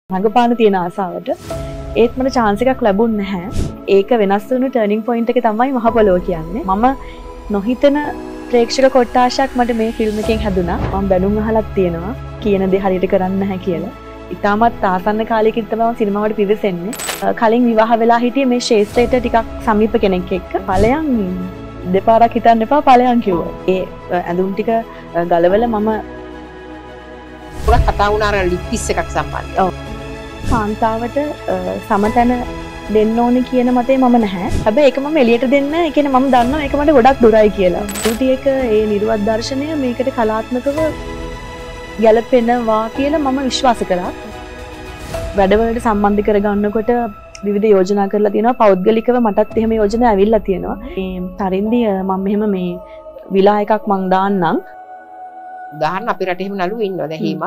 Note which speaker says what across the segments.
Speaker 1: රඟපාන තියෙන ආසාවට ඒත් මට chance එකක් ලැබුණ නැහැ. ඒක වෙනස් වුණු turning point එක තමයි මහ පොළොව කියන්නේ. මම නොහිතන ප්‍රේක්ෂක කොට්ටාශයක් මට මේ ෆිල්ම් එකෙන් හැදුනා. මම බැනුම් අහලක් තියෙනවා කියන දේ හරියට කරන්න නැහැ කියලා. ඉතාමත් ආසන්න කාලයකින් තමයි මම සිනමාවට පිවිසෙන්නේ. කලින් විවාහ වෙලා හිටියේ මේ ශේෂ්ත්‍රයට ටිකක් සමීප කෙනෙක් එක්ක. ඵලයන් දෙපාරක් හිතන්න එපා ඵලයන් කිව්වා. ඒ ඇඳුම් ටික ගලවලා මම
Speaker 2: පුරා කතා වුණා අර ලිප්පිස් එකක් සම්බන්ධව.
Speaker 1: ඔව්. කාන්තාවට සමතන දෙන්න ඕනේ කියන මතේ මම නැහැ. හැබැයි ඒක මම එළියට දෙන්න නැහැ. ඒ කියන්නේ මම දන්නවා ඒක මට ගොඩක් දුරයි කියලා. ඩියුටි එක ඒ නිර්වත් දර්ශනය මේකට කලාත්මකව ගැලපෙනවා කියලා මම විශ්වාස කරා. වැඩවලට සම්බන්ධ කරගන්නකොට විවිධ යෝජනා කරලා තියෙනවා. පෞද්ගලිකව මටත් එහෙම යෝජනා ඇවිල්ලා තියෙනවා. මේ තරින්දිය මම මෙහෙම මේ විලා එකක් මං දාන්නම්.
Speaker 2: උදාහරණ අපේ රටේ එහෙම නළුවෝ ඉන්නවා. දැන් හේමත්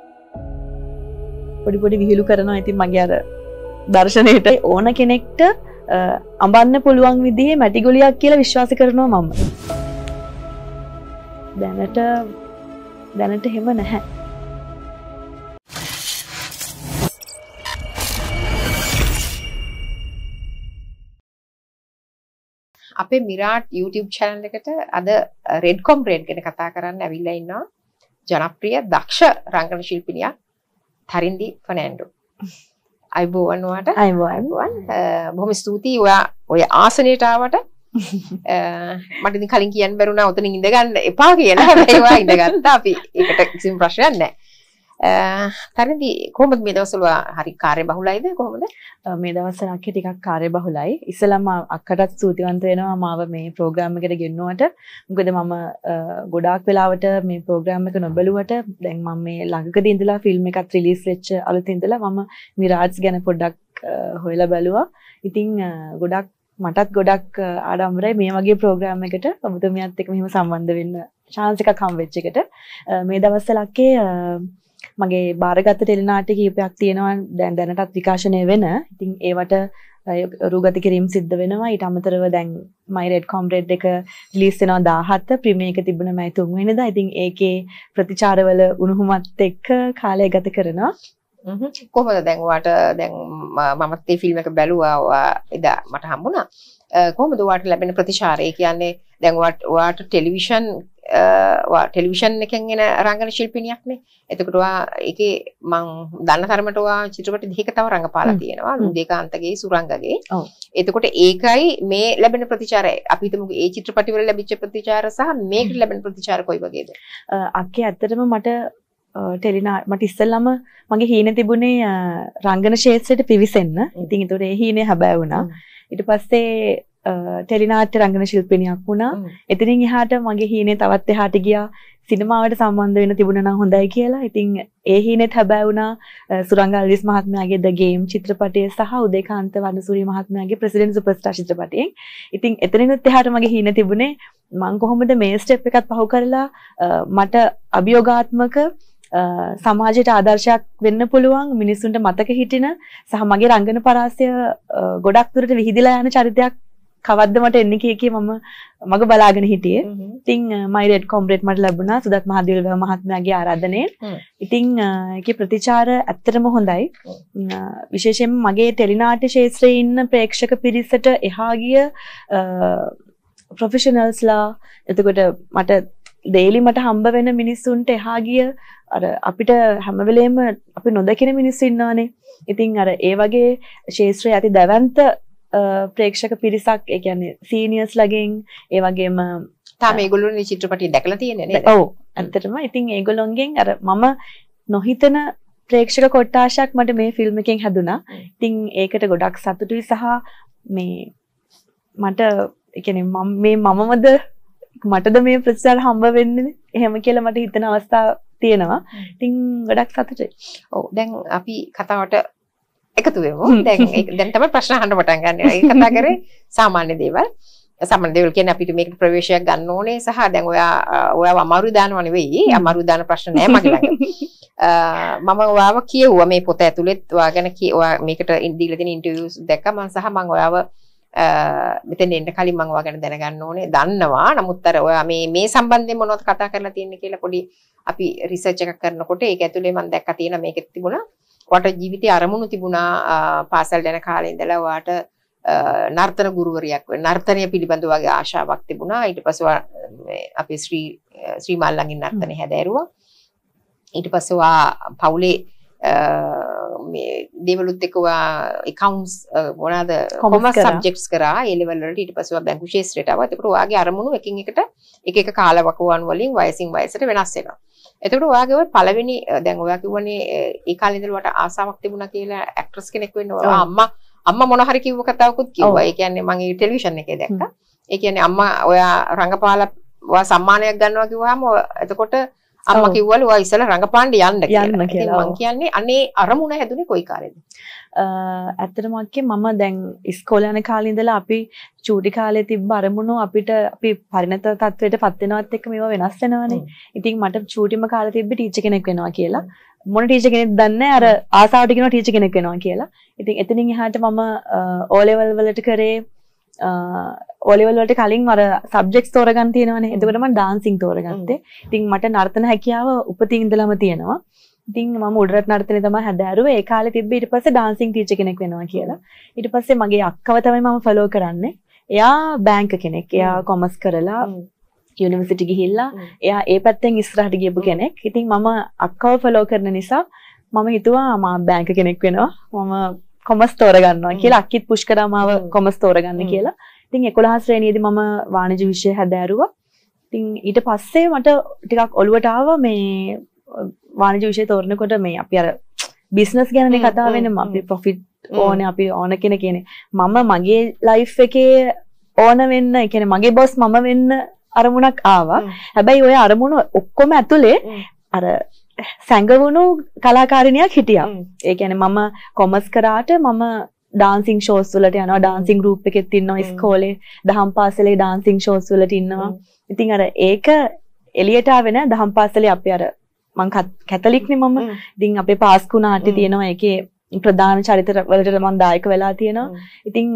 Speaker 1: පොඩි පොඩි විහිළු කරනවා. ඉතින් මගේ අර දර්ශනයට ඕන කෙනෙක්ට අඹන්න පුළුවන් විදිහේ මැටි ගුලියක් කියලා විශ්වාස කරනවා මම. දැනට එහෙම නැහැ.
Speaker 2: අපේ මිරාට් YouTube channel එකට අද රෙඩ් කොම්රේඩ් ගැන කතා කරන්න ඇවිල්ලා ඉන්නවා. ජනප්‍රිය දක්ෂ රංගන ශිල්පිනියක් තරින්දි ෆර්නෑන්ඩෝ. අයිබෝවන් ඔයාට.
Speaker 1: අයිබෝවන්.
Speaker 2: බොහොම ස්තුතියි ඔය ආසනයට ආවට. මට ඉතින් කලින් කියන්න බැරුණා උතනින් ඉඳ ගන්න එපා කියලා. හැබැයි ඔයා ඉඳගත්තා. අපි ඒකට කිසිම ප්‍රශ්නයක් නැහැ. තරින්දි කොහොමද මේ දවස්වල හරි කාර්යබහුලයිද කොහොමද?
Speaker 1: මේ දවස්වල අක්කේ ටිකක් කාර්යබහුලයි. ඉස්සලම අක්කටත් ස්තුතිවන්ත වෙනවා මාව මේ ප්‍රෝග්‍රෑම් එකට ගෙන්නුවට. මොකද මම ගොඩාක් වෙලාවට මේ ප්‍රෝග්‍රෑම් එක නොබලුවට දැන් මම මේ ළඟකදී ඉඳලා ෆිල්ම් එකක් රිලීස් වෙච්ච අලුත් ඉඳලා මම මිරාජ්ස් ගැන පොඩ්ඩක් හොයලා බැලුවා. ඉතින් මටත් ගොඩක් ආඩම්බරයි මේ වගේ ප්‍රෝග්‍රෑම් එකට ඔබතුමියත් එක්ක මෙහෙම සම්බන්ධ වෙන්න chance එකක් හම් වෙච්ච එකට. මේ දවස්වල අක්කේ මගේ බාරගත් ටෙලිනාට්‍ය කීපයක් තියෙනවා දැනටත් විකාශනය වෙන. ඉතින් ඒවට රූගත කිරීම සිද්ධ වෙනවා. ඊට අමතරව දැන් My Red Comrade එක රිලීස් වෙනවා 17 ප්‍රීමියර් එක තිබුණා මයි 3 වෙනිදා. ඉතින් ඒකේ ප්‍රතිචාරවල උණුහුමත් එක්ක කාලය ගත කරනවා.
Speaker 2: කොහොමද දැන් ඔයාට දැන් මමත් මේ ෆිල්ම් එක බැලුවා එදා මට හම්බුණා. කොහොමද ඔයාට ලැබෙන ප්‍රතිචාරය? කියන්නේ දැන් ඔයාට ටෙලිවිෂන් එකෙන් එන රංගන ශිල්පිනියක්නේ. එතකොට ඔයා ඒකේ මං දන්න තරමට ඔයා චිත්‍රපට දෙකක තව රංගපාලා තියෙනවා. දෙකාන්තගේ සුරංගගේ.
Speaker 1: ඔව්.
Speaker 2: එතකොට ඒකයි මේ ලැබෙන ප්‍රතිචාරය. අපි හිතමු ඒ චිත්‍රපටිවල ලැබිච්ච ප්‍රතිචාර සහ මේකට ලැබෙන ප්‍රතිචාර කොයි වගේද?
Speaker 1: අක්කේ ඇත්තටම මට ඉස්සෙල්ලාම මගේ හීන තිබුණේ රංගන ක්ෂේත්‍රයට පිවිසෙන්න. ඉතින් ඒතකොට ඒ හීනේ හැබෑ වුණා. ඊට පස්සේ ටෙලිනාට්‍ය රංගන ශිල්පිනියක් වුණා. එතනින් එහාට මගේ හීනේ තවත් එහාට ගියා. සිනමාවට සම්බන්ධ වෙන්න තිබුණා නම් හොඳයි කියලා. ඉතින් ඒ හීනෙත් හැබෑ වුණා සුරංග අල්විස් මහත්මයාගේ The Game චිත්‍රපටය සහ උදේකාන්ත වර්ණසූරිය මහත්මයාගේ President Superstar චිත්‍රපටයෙන්. ඉතින් එතනිනුත් එහාට මගේ හීන තිබුණේ මම කොහොමද මේ ස්ටෙප් එකත් පහු කරලා මට අභියෝගාත්මක සමාජයට ආදර්ශයක් වෙන්න පුළුවන් මිනිස්සුන්ට මතක හිටින සහ මගේ රංගන පරාසය ගොඩක් දුරට විහිදලා යන චරිතයක් කවද්ද මට එන්නේ කිය මම මග බලාගෙන හිටියේ. ඉතින් My Red Comrade මට ලැබුණා සුදත් මහදේව මහත්මයාගේ ආරාධනෙන්. ඉතින් ඒකේ ප්‍රතිචාර ඇත්තටම හොඳයි. විශේෂයෙන්ම මගේ ටෙලිනාට්‍ය ක්ෂේත්‍රයේ ඉන්න ප්‍රේක්ෂක පිරිසට එහා ගිය ප්‍රොෆෙෂනල්ස්ලා එතකොට මට ඩේලි මට හම්බ වෙන මිනිස්සුන්ට එහා ගිය අර අපිට හැම වෙලේම අපි නොදකින මිනිස්සු ඉන්නවානේ. ඉතින් අර ඒ වගේ ක්ෂේත්‍රයේ ඇති දැවැන්ත ප්‍රේක්ෂක පිරිසක් ඒ කියන්නේ සීනියර්ස් ලගෙන් ඒ වගේම
Speaker 2: තාම ඒගොල්ලෝනේ චිත්‍රපටිය දැකලා තියෙන්නේ නේද?
Speaker 1: ඔව් ඇත්තටම ඉතින් ඒගොල්ලොන්ගෙන් අර මම නොහිතන ප්‍රේක්ෂක කොට්ටාශයක් මට මේ ෆිල්ම් එකෙන් හැදුනා. ඉතින් ඒකට ගොඩක් සතුටුයි සහ මේ මට ඒ කියන්නේ මමමද මටද මේ ප්‍රතිචාර හම්බ වෙන්නේ එහෙම කියලා මට හිතෙන අවස්ථා තියෙනවා. ඉතින් ගොඩක් සතුටුයි.
Speaker 2: ඔව් දැන් අපි කතාවට එකතු වෙමු. දැන් තමයි ප්‍රශ්න අහන්න පටන් ගන්න. ඒක කතා කරේ සාමාන්‍ය දේවල්. සාමාන්‍ය දේවල් කියන්නේ අපිට මේකට ප්‍රවේශයක් ගන්න ඕනේ සහ දැන් ඔයාව අමාරු දානව නෙවෙයි. අමාරු දාන ප්‍රශ්න නෑ මගේ ළඟ. මම ඔයාව කියුවා මේ පොත ඇතුළෙත් ඔයා ගැන ඔයා මේකට දීලා තියෙන ඉන්ටර්වියුස් දැක්කා මම සහ මම ඔයාව මෙතෙන් එන්න කලින් මම ඔයා ගැන දැනගන්න ඕනේ. දන්නවා. නමුත් අර ඔයා මේ සම්බන්ධයෙන් මොනවද කතා කරලා තියෙන්නේ කියලා පොඩි අපි රිසර්ච් එකක් කරනකොට ඒක ඇතුලේ මම දැක්කා තියෙන මේකෙත් තිබුණා ඔයාට ජීවිතේ අරමුණු තිබුණා පාසල් යන කාලේ ඉඳලා ඔයාට නර්තන ගුරුවරියක් වෙන්න නර්තනය පිළිබඳව වගේ ආශාවක් තිබුණා. ඊට පස්සේ අපේ ශ්‍රී මාල්ලන්ගේ නර්තනය හැදෑරුවා. ඊට පස්සේ ඔයා පවුලේ මේ දේවලුත් එක්ක ඔයා accounts මොනවාද කොමර්ස් සබ්ජෙක්ට්ස් කරා ඒ ලෙවල් වලට. ඊට පස්සේ ඔයා බැංකු ශාස්ත්‍රයට ආවා. ඒකට ඔයාගේ අරමුණු එකින් එකට එක කාලවකවාන් වලින් වයසින් වයසට වෙනස් වෙනවා. එතකොට ඔයාගේ ඔය පළවෙනි දැන් ඔයා කිව්වනේ ඒ කාලේ ඉඳලා ඔයාට ආසාවක් තිබුණා කියලා ඇක්ට්‍රස් කෙනෙක් වෙන්න. ඔයා අම්මා මොන හරි කිව්ව කතාවකුත් කිව්වා. ඒ කියන්නේ මම ඒ ටෙලිවිෂන් එකේ දැක්කා. ඒ කියන්නේ අම්මා ඔයා රංගපාලා ඔයා සම්මානයක් ගන්නවා කිව්වහම එතකොට අම්මා කිව්වලු ඔයා ඉස්සෙල්ලා රංගපාන්න යන්න කියලා. ඉතින් මං කියන්නේ අනේ අරමුණ හැදුනේ කොයි කාලෙද?
Speaker 1: ඇත්තටම අක්කේ මම දැන් ඉස්කෝලේ යන කාලේ ඉඳලා අපි චූටි කාලේ තිබ්බ අරමුණු අපිට අපි පරිණත තත්වයට පත් වෙනවත් එක්ක මේවා වෙනස් වෙනවනේ. ඉතින් මට චූටිම කාලේ තිබ්බ ටීචර් කෙනෙක් වෙනවා කියලා. මොන ටීචර් කෙනෙක්ද දන්නේ අර ආසාවට කියනවා ටීචර් කෙනෙක් වෙනවා කියලා. ඉතින් එතනින් එහාට මම O level වලට කරේ O level වලට කලින් අර සබ්ජෙක්ට්ස් තෝරගන්න තියෙනවනේ. එතකොට මම ඩාන්සින් තෝරගත්තේ. ඉතින් මට නර්තන හැකියාව උපතින් ඉඳලම තියෙනවා. ඉතින් මම උඩරට නර්තනේ තමයි හැදෑරුවේ. ඒ කාලේ තිබ්බ ඊට පස්සේ ඩාන්සින් ටීචර් කෙනෙක් වෙනවා කියලා. ඊට පස්සේ මගේ අක්කව තමයි මම ෆලෝ කරන්නේ. එයා බැංක කෙනෙක්. එයා කොමර්ස් කරලා යුනිවර්සිටි ගිහිල්ලා එයා ඒ පැත්තෙන් ඉස්සරහට ගියපු කෙනෙක්. ඉතින් මම අක්කව ෆලෝ කරන නිසා මම හිතුවා මම බැංක කෙනෙක් වෙනවා. මම කොමර්ස් තෝරගන්නවා කියලා. අක්කිත් පුෂ් කරා මාව කොමර්ස් තෝරගන්න කියලා. ඉතින් 11 ශ්‍රේණියේදී මම වාණිජ්‍ය විෂය හැදෑරුවා. ඉතින් ඊට පස්සේ මට ටිකක් ඔළුවට ආවා මේ වාණිජ්‍ය විෂය තෝරනකොට මේ අපි අර බිස්නස් ගැනනේ කතා වෙන්නේ. අපි ප්‍රොෆිට් ඕනේ අපි ඕන කෙන කියන්නේ. මම මගේ ලයිෆ් එකේ ඕන වෙන්න, ඒ කියන්නේ මගේ බොස් මම වෙන්න අරමුණක් ආවා. හැබැයි ওই අරමුණ ඔක්කොම ඇතුලේ අර සැඟවුණු කලාකාරිනියක් හිටියා. ඒ කියන්නේ මම කොමර්ස් කරාට මම ඩාන්සින් ෂෝස් වලට යනවා. ඩාන්සින් ගෲප් එකෙත් ඉන්නවා ඉස්කෝලේ. දහම් පාසලේ ඩාන්සින් ෂෝස් වලට ඉන්නවා. ඉතින් අර ඒක එළියට ආවේ නෑ. දහම් පාසලේ අපි අර මං කැතලික් නේ මම. ඉතින් අපේ පාස්කු නාට්‍ය තියෙනවා. ඒකේ ප්‍රධාන චරිත වලට මම දායක වෙලා තියෙනවා. ඉතින්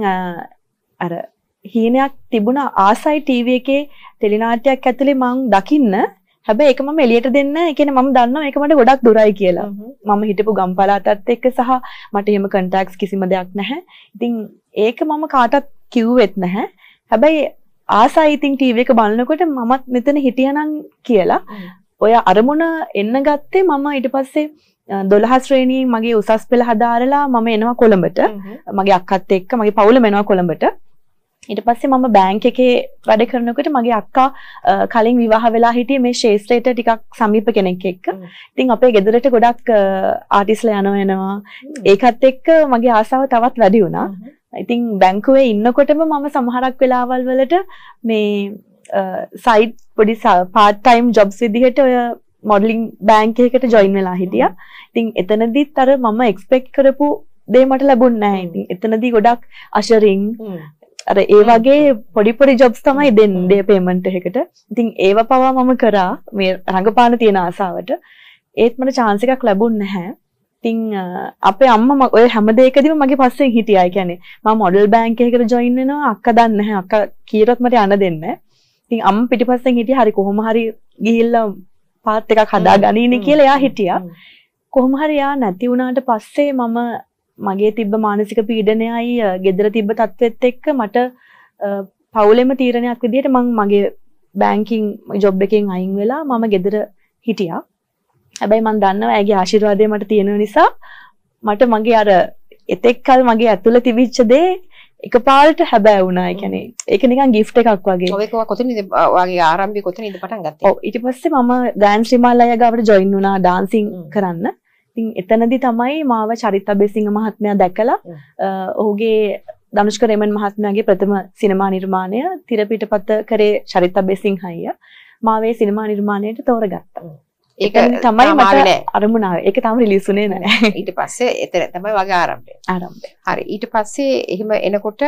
Speaker 1: අර හීනයක් තිබුණා ආසයි ටීවී එකේ ටෙලිනාට්‍යයක් ඇතුලේ මං දකින්න. හැබැයි ඒක මම එළියට දෙන්න. ඒ කියන්නේ මම දන්නවා ඒක මට ගොඩක් දුරයි කියලා. මම හිටපු ගම්පලාතත් එක්ක සහ මට එහෙම කන්ටැක්ට්ස් කිසිම දෙයක් නැහැ. ඉතින් ඒක මම කාටවත් කිව්වෙත් නැහැ. හැබැයි ආසයි ඉතින් ටීවී එක බලනකොට මමත් මෙතන හිටියනම් කියලා ඔය අරමුණ එන්න ගත්තේ මම ඊට පස්සේ 12 ශ්‍රේණියේ මගේ උසස් පෙළ හදාරලා මම එනවා කොළඹට. මගේ අක්කත් එක්ක මගේ පවුලම එනවා කොළඹට. ඊට පස්සේ මම බැංක් එකේ වැඩ කරනකොට මගේ අක්කා කලින් විවාහ වෙලා හිටියේ මේ ශාස්ත්‍රයට ටිකක් සමීප කෙනෙක් එක්ක. ඉතින් අපේ ගෙදරට ගොඩක් ආටිස්ලා යනවා. ඒකත් එක්ක මගේ ආසාව තවත් වැඩි වුණා. ඉතින් බැංකුවේ ඉන්නකොටම මම සමහරක් වෙලාවල් වලට මේ සයිඩ් පොඩි පාර්ට් ටයිම් ජොබ්ස් විදිහට ඔය මොඩලින් බැංක් එකකට ජොයින් වෙලා හිටියා. ඉතින් එතනදිත් අර මම එක්ස්පෙක්ට් කරපු දේ මට ලැබුණේ නැහැ. ඉතින් එතනදී ගොඩක් අෂරින් අර ඒ වගේ පොඩි පොඩි ජොබ්ස් තමයි දෙන්නේ පේමන්ට් එකකට. ඉතින් ඒව පවා මම කරා මේ රංගපාන තියෙන ආසාවට. ඒත් මට chance එකක් ලැබුණේ නැහැ. ඉතින් අපේ අම්මා ඔය හැම දෙයකදීම මගේ පස්සෙන් හිටියා. ඒ කියන්නේ මම මොඩල් බැංක් එකකට ජොයින් වෙනවා. අක්කා දන්නේ නැහැ. අක්කා කීරොත් මට යන්න දෙන්නේ නැහැ. ඉතින් අම්මා පිටිපස්සෙන් හිටියා. හරි කොහොම හරි ගිහිල්ලා පාත් එකක් හදා ගනින්න කියලා එයා හිටියා. කොහොම හරි එයා නැති වුණාට පස්සේ මම මගේ තිබ්බ මානසික පීඩනයයි ගෙදර තිබ්බ තත්ත්වෙත් එක්ක මට පවුලෙම තීරණයක් විදිහට මම මගේ බැංකින් ජොබ් එකෙන් අයින් වෙලා මම ගෙදර හිටියා. හැබැයි මම දන්නවා ඇගේ ආශිර්වාදය මට තියෙන නිසා මට මගේ අර එතෙක් කල මගේ ඇතුළේ තිබිච්ච දේ එකපාරට හැබෑ වුණා. ඒ කියන්නේ ඒක නිකන් ගිෆ්ට් එකක් වගේ.
Speaker 2: ඔය කොතනද වගේ ආරම්භය කොතනද පටන් ගත්තේ?
Speaker 1: ඔව් ඊට පස්සේ මම ග්‍රෑන්ඩ් ශ්‍රීමාල් අයගාවට ජොයින් වුණා ඩාන්සින් කරන්න. ඉතින් එතනදී තමයි මාව චරිත අබේසිංහ මහත්මයා දැකලා ඔහුගේ ධනුෂ්ක රේමන් මහත්මයාගේ ප්‍රථම සිනමා නිර්මාණය තිරපිටපත කරේ චරිත අබේසිංහ අයියා. මාවේ සිනමා නිර්මාණයට තෝරගත්තා. ඒක තමයි මට අරමුණ ආවේ. ඒක තාම රිලීස් වුණේ නැහැ.
Speaker 2: ඊට පස්සේ එතන තමයි වගේ ආරම්භය. හරි. ඊට පස්සේ එහෙම එනකොට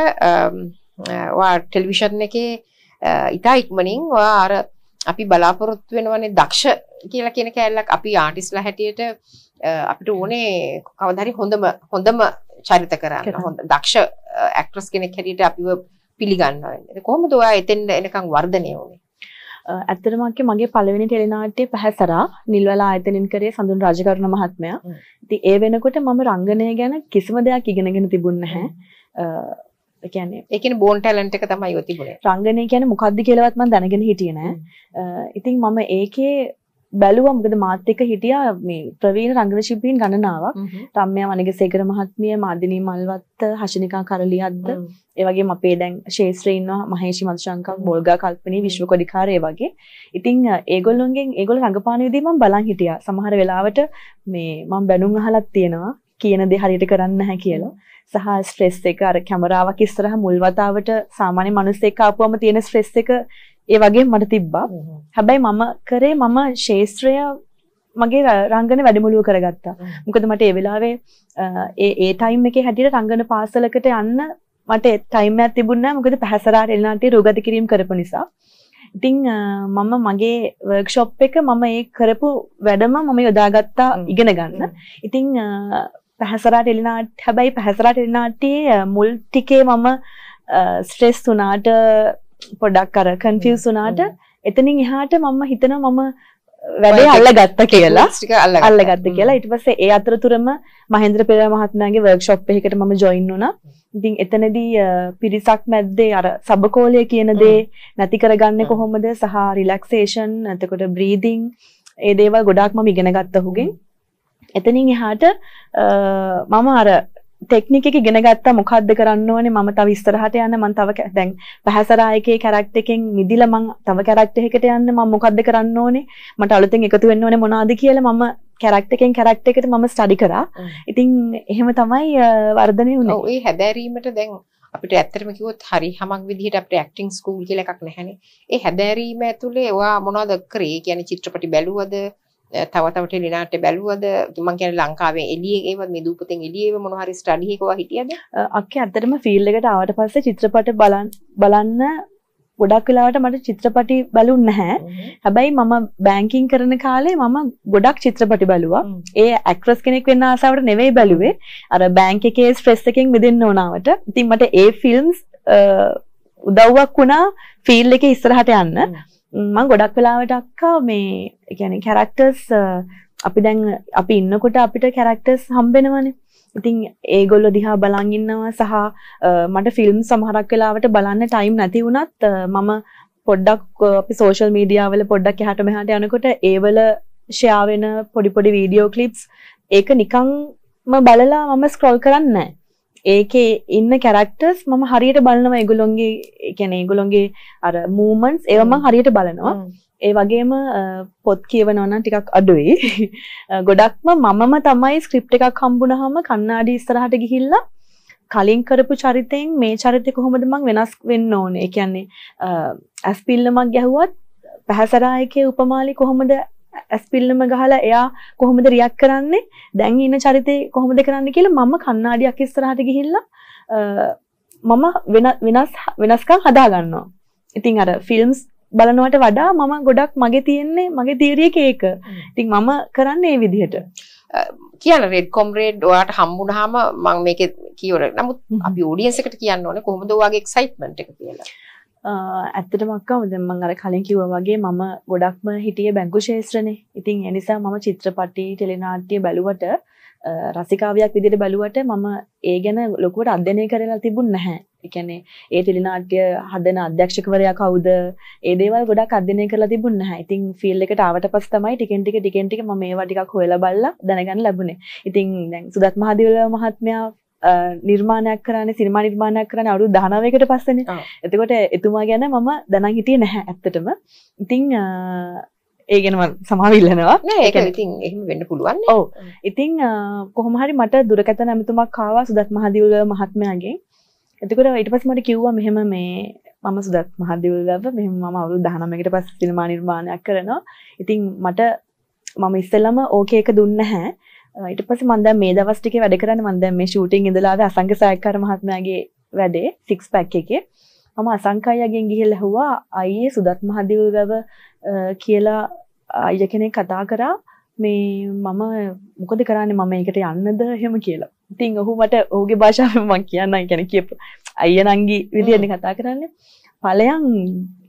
Speaker 2: ඔයා ටෙලිවිෂන් එකේ ඉතා ඉක්මනින් ඔයා අර අපි බලාපොරොත්තු වෙනවනේ දක්ෂ කියලා කියන කැලලක් අපි ආටිස්ලා හැටියට අපිට ඕනේ කවදා හරි හොඳම චරිත කරන්න. හොඳ දක්ෂ ඇක්ට්‍රස් කෙනෙක් හැටියට අපිව පිළිගන්නවා වෙන්නේ. කොහොමද ඔයා එතෙන් එනකන් වර්ධනය වුනේ?
Speaker 1: ඇත්තටම මගේ පළවෙනි ටෙලිනාට්‍යය පැහැසරා නිල්වල ආයතනින් කරේ සඳුන් රාජකරුණ මහත්මයා. ඉතින් ඒ වෙනකොට මම රංගනය ගැන කිසිම දෙයක් ඉගෙනගෙන තිබුණේ නැහැ. ඒ කියන්නේ
Speaker 2: බෝන් ටැලන්ට් එක තමයි ඔය තිබුණේ.
Speaker 1: රංගනය කියන්නේ මොකක්ද කියලාවත් මම දැනගෙන හිටියේ නෑ. ඉතින් මම ඒකේ බැලුවා මොකද මාත් එක්ක හිටියා මේ ප්‍රවීණ රංගන ශිල්පීන් ගණනාවක්. රම්‍යා වනිගසේකර මහත්මිය, මාදිනී මල්වත්ත, හෂනිකා කරලියද්ද, ඒ වගේම අපේ දැන් ශේෂ්ත්‍රේ ඉන්නවා මහේෂි මදුශංකර්, බෝල්ගා කල්පනී, විශ්වකොඩිකාර ඒ වගේ. ඉතින් ඒගොල්ලෝ රංගපාන විදිහ මම බලන් හිටියා. සමහර වෙලාවට මම බැනුම් අහලත් තියෙනවා කියන දේ හරියට කරන්නේ නැහැ කියලා. සහ ස්ට්‍රෙස් එක අර කැමරාවක් ඉස්සරහ මුල් වතාවට සාමාන්‍ය මිනිස්සෙක් ආපුවම තියෙන ස්ට්‍රෙස් එක ඒ වගේ මට තිබ්බා. හැබැයි මම ශේෂ්ත්‍රය මගේ රංගන වැඩමුළුව කරගත්තා. මොකද මට ඒ වෙලාවේ ඒ ටයිම් එකේ හැටියට රංගන පාසලකට යන්න මට ටයිම් එකක් තිබුණේ නැහැ. මොකද පැහැසරා ටෙලිනාට්‍ය රූගත කිරීම කරපු නිසා. ඉතින් මම මගේ වර්ක්ෂොප් එක ඒ කරපු වැඩම මම යොදාගත්තා ඉගෙන ගන්න. ඉතින් පැහැසරා ටෙලිනාට්‍යයේ මුල් ටිකේ මම ස්ට්‍රෙස් වුණාට පොඩ්ඩක් අර කන්ෆියුස් වුණාට එතනින් එහාට මම හිතනවා මම වැඩේ අල්ලගත්තා කියලා. අල්ලගත්තා කියලා. ඊට පස්සේ ඒ අතරතුරම මහේන්ද්‍ර පෙරේරා මහත්මයාගේ වර්ක්ෂොප් එකකට මම ජොයින් වුණා. ඉතින් එතනදී පිරිසක් මැද්දේ අර සබකෝලය කියන දේ නැති කරගන්නේ කොහොමද සහ රිලැක්සේෂන් එතකොට බ්‍රීතිං ඒ දේවල් ගොඩාක් මම ඉගෙන ගත්තා හුගෙන්. එතනින් එහාට මම අර ටෙක්නික් එක ඉගෙන ගත්තා මොකද්ද කරන්න ඕනේ මම තව ඉස්සරහට යන්න මම තව දැන් පැහැසරා එකේ කැරක්ටර් එකෙන් මිදිලා මම තව කැරක්ටර් එකකට යන්න මම මොකද්ද කරන්න ඕනේ මට අලුතෙන් එකතු වෙන්න ඕනේ මොනවද කියලා මම කැරක්ටර් එකෙන් කැරක්ටර් එකට මම ස්ටඩි කරා. ඉතින් එහෙම තමයි වර්ධනය වුනේ.
Speaker 2: ඔව් ඒ හැදෑරීමට දැන් අපිට ඇත්තටම කිව්වොත් හරි හැමක් විදිහට අපිට ඇක්ටිං ස්කූල් කියලා එකක් නැහැනේ. ඒ හැදෑරීම ඇතුලේ ඔයා මොනවද කරේ? කියන්නේ චිත්‍රපටි බැලුවද? තව ටෙලිනාට්‍ය බැලුවද? මම කියන්නේ ලංකාවේ එළියේ ඒව මේ දූපතෙන් එළියේ මොන හරි ස්ටඩි එකක ඔයා හිටියද?
Speaker 1: අක්කේ ඇත්තටම ෆීල්ඩ් එකට ආවට පස්සේ චිත්‍රපට බලන්න ගොඩක් වෙලාවට මට චිත්‍රපටි බැලුන්නේ නැහැ. හැබැයි මම බැංකින් කරන කාලේ මම ගොඩක් චිත්‍රපටි බැලුවා. ඒ ඇක්ට්‍රස් කෙනෙක් වෙන්න ආසාවට නෙවෙයි බැලුවේ. අර බැංක් එකේ ස්ට්‍රෙස් එකෙන් මිදෙන්න ඕනාවට. ඉතින් මට ඒ ෆිල්ම්ස් උදව්වක් වුණා ෆීල්ඩ් එකේ ඉස්සරහට යන්න. මම ගොඩක් වෙලාවට අක්කා ඒ කියන්නේ කැරක්ටර්ස් අපි ඉන්නකොට අපිට කැරක්ටර්ස් හම්බෙනවනේ. ඉතින් ඒගොල්ලෝ දිහා බලන් ඉන්නවා සහ මට ෆිල්ම් සමහරක් වෙලාවට බලන්න ටයිම් නැති වුණත් මම පොඩ්ඩක් අපි සෝෂල් මීඩියා වල පොඩ්ඩක් එහාට මෙහාට යනකොට ඒවල ෂෙයා වෙන පොඩි වීඩියෝ ක්ලිප්ස් ඒක නිකන්ම බලලා මම ස්ක්‍රෝල් කරන්නේ නැහැ. ඒකේ ඉන්න කැරක්ටර්ස් මම හරියට බලනවා ඒගොල්ලොන්ගේ අර මූවමන්ට්ස් ඒව මම හරියට බලනවා. ඒ වගේම පොත් කියවනවා නම් ටිකක් අඩුයි. ගොඩක්ම මමම තමයි ස්ක්‍රිප්ට් එකක් හම්බුනහම කන්නාඩි ඉස්සරහට ගිහිල්ලා කලින් කරපු චරිතෙන් මේ චරිතේ කොහොමද මම වෙනස් වෙන්න ඕනේ. ඒ කියන්නේ ඇස්පිල්ලමක් ගැහුවත් පැහැසරා එකේ උපමාලි කොහොමද ඇස්පිල්ලම ගහලා එයා කොහොමද රියැක්ට් කරන්නේ දැන් ඉන්න චරිතේ කොහොමද කරන්නේ කියලා මම කන්නාඩියක් ඉස්සරහට ගිහිල්ලා මම වෙනස්කම් හදා ගන්නවා. ඉතින් අර ෆිල්ම්ස් බලනවට වඩා මම ගොඩක් මගේ තියරි එක ඒක. ඉතින් මම කරන්නේ මේ විදිහට.
Speaker 2: කියන රෙඩ් කොම්රේඩ් ඔයාට හම්බුනහම මම මේකේ කියවර. නමුත් අපි ඔඩියන්ස් එකට කියන්න ඕනේ කොහොමද ඔයාගේ එක්සයිට්මන්ට් එක කියලා.
Speaker 1: ඇත්තටම අක්කා දැන් මම අර කලින් කිව්වා වගේ මම ගොඩක්ම හිටියේ බැංකු ශාස්ත්‍රනේ. ඉතින් ඒ නිසා මම චිත්‍රපටි ටෙලිනාට්‍ය බැලුවට රසිකාවියක් විදිහට බැලුවට මම ඒ ගැන ලොකුවට අධ්‍යයනය කරලා තිබුණ නැහැ. ඒ කියන්නේ ඒ ටෙලිනාට්‍ය හදන අධ්‍යක්ෂකවරයා කවුද? ඒ දේවල් ගොඩක් අධ්‍යයනය කරලා තිබුණ නැහැ. ඉතින් ෆීල්ඩ් එකට ආවට පස්සේ තමයි ටිකෙන් ටික මම මේවා ටිකක් හොයලා බලලා දැනගන්න ලැබුණේ. ඉතින් දැන් සුදත් මහදේවල මහත්මයා නිර්මාණයක් කරන්නේ සිනමා නිර්මාණයක් කරන්නේ අවුරුදු 19කට පස්සේනේ. එතකොට එතුමා ගැන මම දැනන් හිටියේ නැහැ ඇත්තටම. ඉතින් ඒ ගැන මම සමාවිල්ලනවා.
Speaker 2: නෑ ඒක ඉතින් එහෙම වෙන්න පුළුවන් නේ.
Speaker 1: ඔව්. ඉතින් කොහොම හරි මට දුරකථන ඇමතුමක් ආවා සුදත් මහදේවල මහත්මයාගෙන්. එතකොට ඊට පස්සේ මට කිව්වා මෙහෙම මම සුදත් මහදේවලව මෙහෙම මම අවුරුදු 19කට පස්සේ සිනමා නිර්මාණයක් කරනවා. ඉතින් මම ඉස්සෙල්ලම ඕකේ එක දුන්නේ නැහැ. ඊට පස්සේ මම දැන් මේ දවස් ටිකේ වැඩ කරන්නේ මම දැන් මේ ෂූටින් ඉඳලා ආවේ අසංක සායක්කාර මහත්මයාගේ වැඩේ 6 පැක් එකේ. මම අසංක අයියාගෙන් ගිහිල්ලා ඇහුවා අයියේ සුදත් මහදේවලව කියලා අයියා කෙනෙක් කතා කරා මම මොකද කරන්නේ මම ඒකට යන්නද එහෙම කියලා. ඉතින් ඔහු මට ඔහුගේ භාෂාවෙන් මම කියන්නම් කියන්නේ කියපු අයියා නංගි විදියට කතා කරන්නේ. ඵලයන්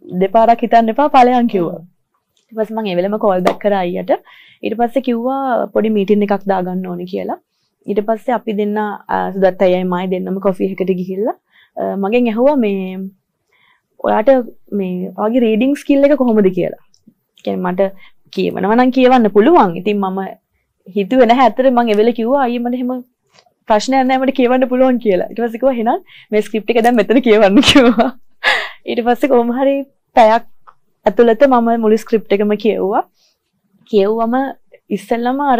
Speaker 1: දෙපාරක් හිතන්න එපා ඵලයන් කිව්වා. ඊට පස්සේ මම ඒ වෙලෙම කෝල් බෑක් කරා අයියට. ඊට පස්සේ කිව්වා පොඩි මීටින් එකක් දාගන්න ඕනේ කියලා. ඊට පස්සේ අපි දෙන්න සුදත් අයියයි මයි දෙන්නම කොෆි එකකට ගිහිල්ලා මගෙන් ඇහුවා මේ ඔයාට මේ ඔයාගේ රීඩින් ස්කිල් එක කොහොමද කියලා. කියන්නේ මට කියවනවා නම් කියවන්න පුළුවන්. ඉතින් මම හිතුවේ නැහැ ඇත්තට මම ඒ වෙලේ කිව්වා අයියේ මට එහෙම ප්‍රශ්නයක් නැහැ මට කියවන්න පුළුවන් කියලා. ඊට පස්සේ කිව්වා එහෙනම් මේ ස්ක්‍රිප්ට් එක දැන් මෙතන කියවන්න කිව්වා. ඊට පස්සේ කොහොම හරි පැයක් ඇතුළත මම මුළු ස්ක්‍රිප්ට් එකම කියවුවා. කියවුවම ඉස්සෙල්ලම අර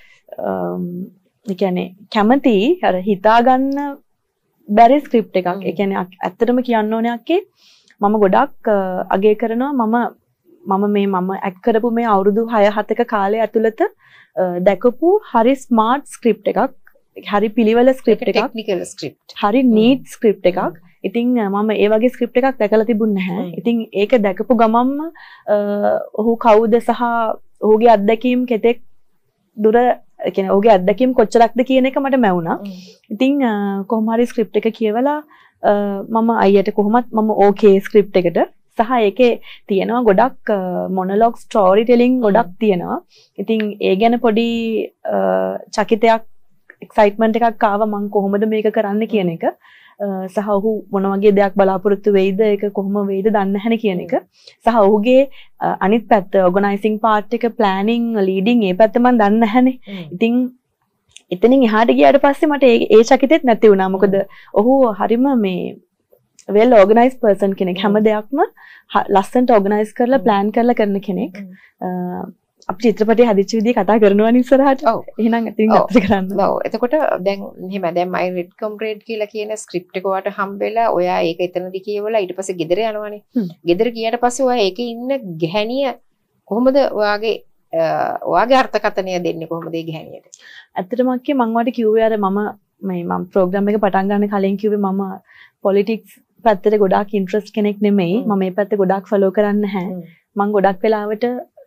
Speaker 1: ඒ කියන්නේ කැමති අර හිතා ගන්න බැරි ස්ක්‍රිප්ට් එකක්. ඒ කියන්නේ ඇත්තටම කියන්න ඕනේ අක්කේ මම ගොඩක් අගය කරනවා මම ඇක්ට් කරපු මේ අවුරුදු 6-7ක කාලය ඇතුළත දැකපු හරි ස්මාර්ට් ස්ක්‍රිප්ට් එකක්. හරි පිළිවෙල ස්ක්‍රිප්ට් එකක්.
Speaker 2: Technical script.
Speaker 1: හරි නීට් ස්ක්‍රිප්ට් එකක්. ඉතින් මම ඒ වගේ ස්ක්‍රිප්ට් එකක් දැකලා තිබුණේ නැහැ. ඉතින් ඒක දැකපු ගමන්ම ඔහු කවුද සහ ඔහුගේ අත්දැකීම් කෙතෙක් දුර කියන්නේ ඔහුගේ අත්දැකීම් කොච්චරක්ද කියන එක මට මැවුණා. ඉතින් කොහොම හරි ස්ක්‍රිප්ට් එක කියවලා මම අයියට කොහොමත් මම ඕකේ ස්ක්‍රිප්ට් එකට සහ ඒකේ තියෙනවා ගොඩක් මොනොලොග් ස්ටෝරි ටෙලිං ගොඩක් තියෙනවා. ඉතින් ඒ ගැන පොඩි චකිතයක් එක්සයිට්මන්ට් එකක් ආවා මම කොහොමද මේක කරන්න කියන එක. සහ ඔහු මොන වගේ දෙයක් බලාපොරොත්තු වෙයිද ඒක කොහොම වෙයිද දන්නේ නැහැ කියන එක. සහ ඔහුගේ අනිත් පැත්ත ඕගනයිසිං පාර්ට් එක ප්ලෑනින් ලීඩින් ඒ පැත්ත මම දන්නේ නැහනේ. ඉතින් එතනින් එහාට ගියාට පස්සේ මට ඒ චකිතෙත් නැති වුණා. මොකද ඔහු හරිම මේ well organized person කෙනෙක්. හැම දෙයක්ම ලස්සනට organize කරලා plan කරලා කරන කෙනෙක්. අපි චිත්‍රපටයේ හදිච්ච විදිහ කතා කරනවා ඉස්සරහට. එහෙනම් ඉතින් අපිට කරන්න.
Speaker 2: ඔව්. එතකොට දැන් my red comrade කියලා කියන ස්ක්‍රිප්ට් එක ඔයාලට හම්බෙලා ඔයා ඒක එතනදි කියවලා ඊට පස්සේ ගෙදර යනවානේ. ගෙදර ගියාට පස්සේ ඔයා ඒකේ ඉන්න ගැහණිය කොහොමද ඔයාගේ අර්ථකථනය දෙන්නේ කොහොමද ඒ ගැහණියට?
Speaker 1: ඇත්තටම අක්කේ මම වට කිව්වේ අර මම ප්‍රෝග්‍රෑම් එක පටන් ගන්න කලින් කිව්වේ මම පොලිටික්ස් පැත්තට ගොඩාක් ඉන්ට්‍රස්ට් කෙනෙක් නෙමෙයි. මම මේ පැත්ත ගොඩාක් ෆලෝ කරන්නේ නැහැ. මම ගොඩක් වෙලාවට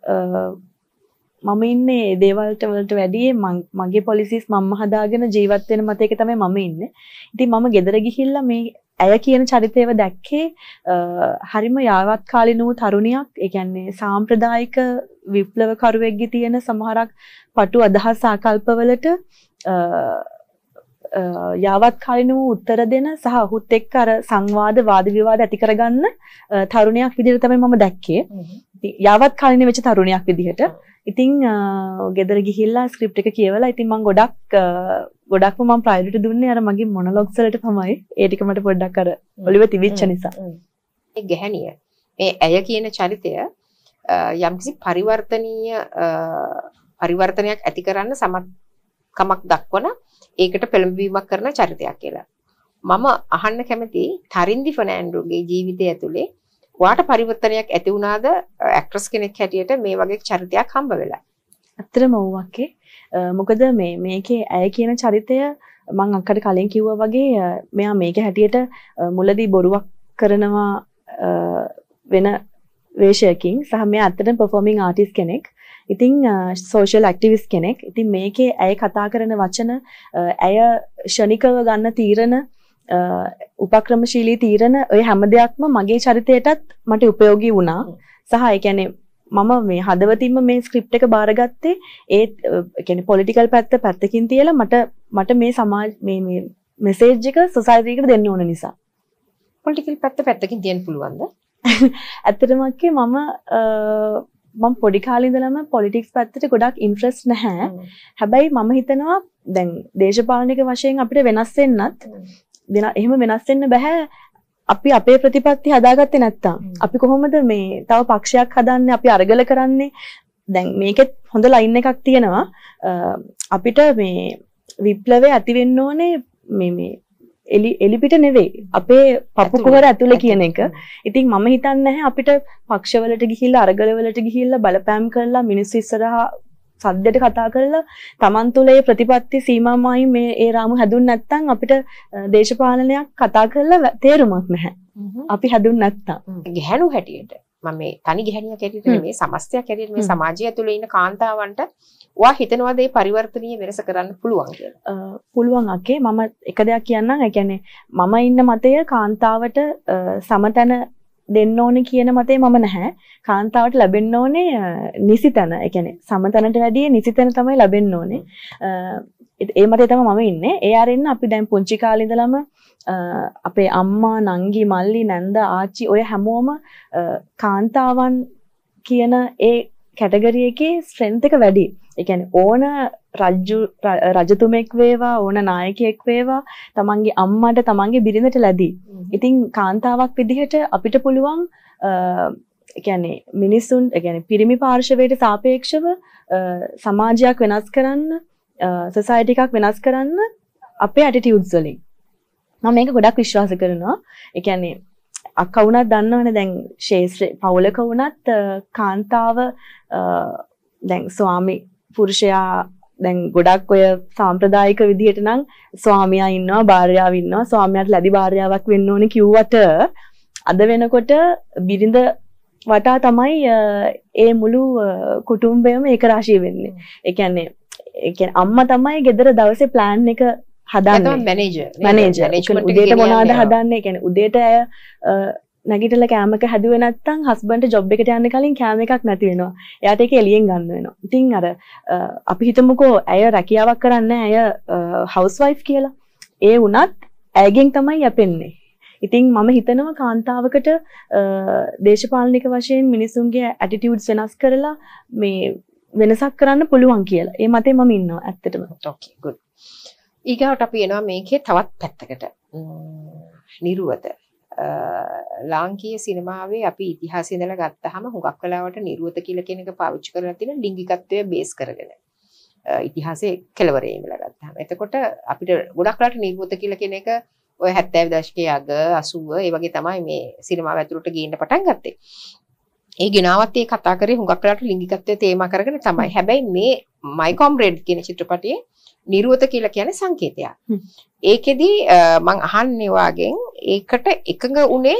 Speaker 1: මම ඉන්නේ දේවල් වලට වැඩිය මගේ පොලිසිස් මම හදාගෙන ජීවත් වෙන මතයක තමයි මම ඉන්නේ. ඉතින් මම ගෙදර ගිහිල්ලා මේ ඇය කියන චරිතයව දැක්කේ හරිම යාවත්කාලින වූ තරුණියක්. ඒ කියන්නේ සාම්ප්‍රදායික විප්ලවකරුවෙක්ගේ තියෙන සමහරක් පටු අදහස් ආකල්පවලට යාවත්කාලින වූ උත්තර දෙන සහ ඔහුත් එක්ක අර සංවාද වාද විවාද ඇති කරගන්න තරුණියක් විදිහට තමයි මම දැක්කේ. යාවත්කාලින වෙච්ච තරුණියක් විදිහට. ඉතින් ගෙදර ගිහිල්ලා ස්ක්‍රිප්ට් එක කියවලා ඉතින් මම ගොඩක්ම මම ප්‍රයොරිටි දුන්නේ අර මගේ මොනොලොග්ස් වලට තමයි. ඒ ටික මට පොඩ්ඩක් අර ඔලිව තිබිච්ච නිසා.
Speaker 2: මේ ගැහණිය මේ ඇය කියන චරිතය යම්කිසි පරිවර්තනයක් ඇති කරන්න සමත්කමක් දක්වන ඒකට පෙළඹවීමක් කරන චරිතයක් කියලා. මම අහන්න කැමති තරින්දි ෆර්නෑන්ඩෝගේ ජීවිතය ඇතුලේ වාට පරිවර්තනයක් ඇති වුණාද ඇක්ට්‍රස් කෙනෙක් හැටියට මේ වගේ චරිතයක් හම්බ වෙලා?
Speaker 1: ඇත්තටම ඔව්වක්කේ. මොකද මේකේ ඇය කියන චරිතය මම අක්කට කලින් කිව්වා වගේ මෙයා මේක හැටියට මුලදී බොරුවක් කරනවා වෙන වේශයකින් සහ මෙයා ඇත්තටම performing artist කෙනෙක්. ඉතින් social activist කෙනෙක්. ඉතින් මේකේ ඇය කතා කරන වචන ඇය ෂණිකව ගන්න තීරණ උපක්‍රමශීලී තීරණ ඔය හැම දෙයක්ම මගේ චරිතයටත් මට උපයෝගී වුණා. සහ ඒ කියන්නේ මම මේ හදවතින්ම මේ ස්ක්‍රිප්ට් එක බාරගත්තේ ඒ කියන්නේ පොලිටිකල් පැත්ත පැත්තකින් තියලා මට මේ සමාජ මේ මෙසේජ් එක සොසයිටි එකට දෙන්න ඕන නිසා.
Speaker 2: පොලිටිකල් පැත්ත පැත්තකින් තියන්න පුළුවන්ද?
Speaker 1: ඇත්තටම අක්කේ මම පොඩි කාලේ ඉඳලම පොලිටික්ස් පැත්තට ගොඩක් ඉන්ට්‍රස්ට් නැහැ. හැබැයි මම හිතනවා දැන් දේශපාලනික වශයෙන් අපිට වෙනස් වෙන්නත් එහෙම වෙනස් වෙන්න බෑ. අපි අපේ ප්‍රතිපත්ති හදාගත්තේ නැත්තම් අපි කොහොමද මේ තව පක්ෂයක් හදන්නේ අපි අරගල කරන්නේ? දැන් මේකෙත් හොඳ ලයින් එකක් තියෙනවා. අපිට මේ විප්ලවය ඇති වෙන්න ඕනේ මේ එලිපිට නෙවෙයි අපේ පපු කුහර ඇතුලේ කියන එක. ඉතින් මම හිතන්නේ නැහැ අපිට පක්ෂවලට ගිහිල්ලා අරගලවලට ගිහිල්ලා බලපෑම් කරලා මිනිස්සු ඉස්සරහා සද්දට කතා කරලා Taman තුල ඒ ප්‍රතිපත්ති සීමාමයි මේ ඒ රාමු හැදුන් නැත්නම් අපිට දේශපාලනයක් කතා කරලා තේරුමක් නැහැ. අපි හැදුන් නැත්නම්.
Speaker 2: ගැහණු හැටියට මම මේ තනි ගැහණියක් හැටියට නෙමෙයි සමස්තයක් හැටියට මේ සමාජය ඇතුලේ ඉන්න කාන්තාවන්ට ඔයා හිතනවාද මේ පරිවර්තනීය වෙනස කරන්න පුළුවන් කියලා?
Speaker 1: පුළුවන් අක්කේ. මම එක දෙයක් කියන්නම්. ඒ කියන්නේ මම ඉන්න මතය කාන්තාවට සමතන දෙන්න ඕනේ කියන මතේ මම නැහැ. කාන්තාවට ලැබෙන්න ඕනේ නිසි තැන. ඒ කියන්නේ සමතැනට වැඩිය නිසි තැන තමයි ලැබෙන්න ඕනේ. ඒ මතේ තමයි මම ඉන්නේ. ඒ ආරෙන්න අපි දැන් පුංචි කාලේ ඉඳලම අපේ අම්මා, නංගි, මල්ලි, නැන්ද, ආච්චි ඔය හැමෝම කාන්තාවන් කියන ඒ කැටගරි එකේ ස්ට්‍රෙන්ත් එක වැඩි. ඒ කියන්නේ ඕන රජතුමෙක් වේවා, ඕන නායකයෙක් වේවා, තමන්ගේ අම්මට තමන්ගේ බිරිඳට ලැබි. ඉතින් කාන්තාවක් විදිහට අපිට පුළුවන් ඒ කියන්නේ මිනිසුන්, ඒ කියන්නේ පිරිමි පාර්ශවයට සාපේක්ෂව සමාජයක් වෙනස් කරන්න, සොසයිටි එකක් වෙනස් කරන්න අපේ ඇටිටියුඩ්ස් වලින්. මම මේක ගොඩක් විශ්වාස කරනවා. ඒ කියන්නේ අක්කා වුණත් දන්නවනේ දැන් ශේෂ්ත්‍ර පවුලක වුණත් කාන්තාව දැන් ස්වාමි පුරුෂයා දැන් ගොඩක් ඔය සාම්ප්‍රදායික විදිහට නම් ස්වාමියා ඉන්නවා, භාර්යාව ඉන්නවා, ස්වාමියාට ලැබි භාර්යාවක් වෙන්න ඕනේ කිව්වට අද වෙනකොට බිරිඳ වටා තමයි ඒ මුළු කුටුම්බයම ඒක රාශිය වෙන්නේ. ඒ කියන්නේ අම්මා තමයි ගෙදර දවසේ ප්ලෑන් එක හදන්නේ. මැනේජර් උදේට මොනවද හදන්නේ? කියන්නේ උදේට අය නැගිටලා කෑමක හැදුවේ නැත්නම් හස්බන්ඩ්ට ජොබ් එකට යන්න කලින් කෑම එකක් නැති වෙනවා. එයාට ඒක එළියෙන් ගන්න වෙනවා. ඉතින් අර අපි හිතමුකෝ ඇය රැකියාවක් කරන්නේ ඇය හවුස් වයිෆ් කියලා. ඒ වුණත් ඇයගෙන් තමයි යැපෙන්නේ. ඉතින් මම හිතනවා කාන්තාවකට දේශපාලනික වශයෙන් මිනිසුන්ගේ ඇටිටියුඩ්ස් වෙනස් කරලා මේ වෙනසක් කරන්න පුළුවන් කියලා. ඒ මතේ මම ඉන්නවා ඇත්තටම.
Speaker 2: ඕකේ good. ඊගාවට අපි එනවා මේකේ තවත් පැත්තකට. නිර්වත ලාංකීය සිනමාවේ අපි ඉතිහාසය ඉඳලා ගත්තාම හුඟක් වෙලාවට නිර්වත කියලා කියන එක පාවිච්චි කරලා තියෙන ලිංගිකත්වය බේස් කරගෙන. ඉතිහාසයේ කෙලවරේ ඉඳලා ගත්තාම. එතකොට අපිට ගොඩක් වෙලාවට නිර්වත කියලා කියන එක ඔය 70 දශකයේ අග 80 ඒ වගේ තමයි මේ සිනමාව ඇතුළට ගේන්න පටන් ගත්තේ. ඒ ගෙනාවත් ඒ කතා කරේ හුඟක් වෙලාවට ලිංගිකත්වය තේමා කරගෙන තමයි. හැබැයි මේ මයි කොම්රේඩ් කියන චිත්‍රපටයේ නිර්වත කියලා කියන්නේ සංකේතයක්. ඒකෙදි මං අහන්නේ වාගෙන් ඒකට එකඟ උනේ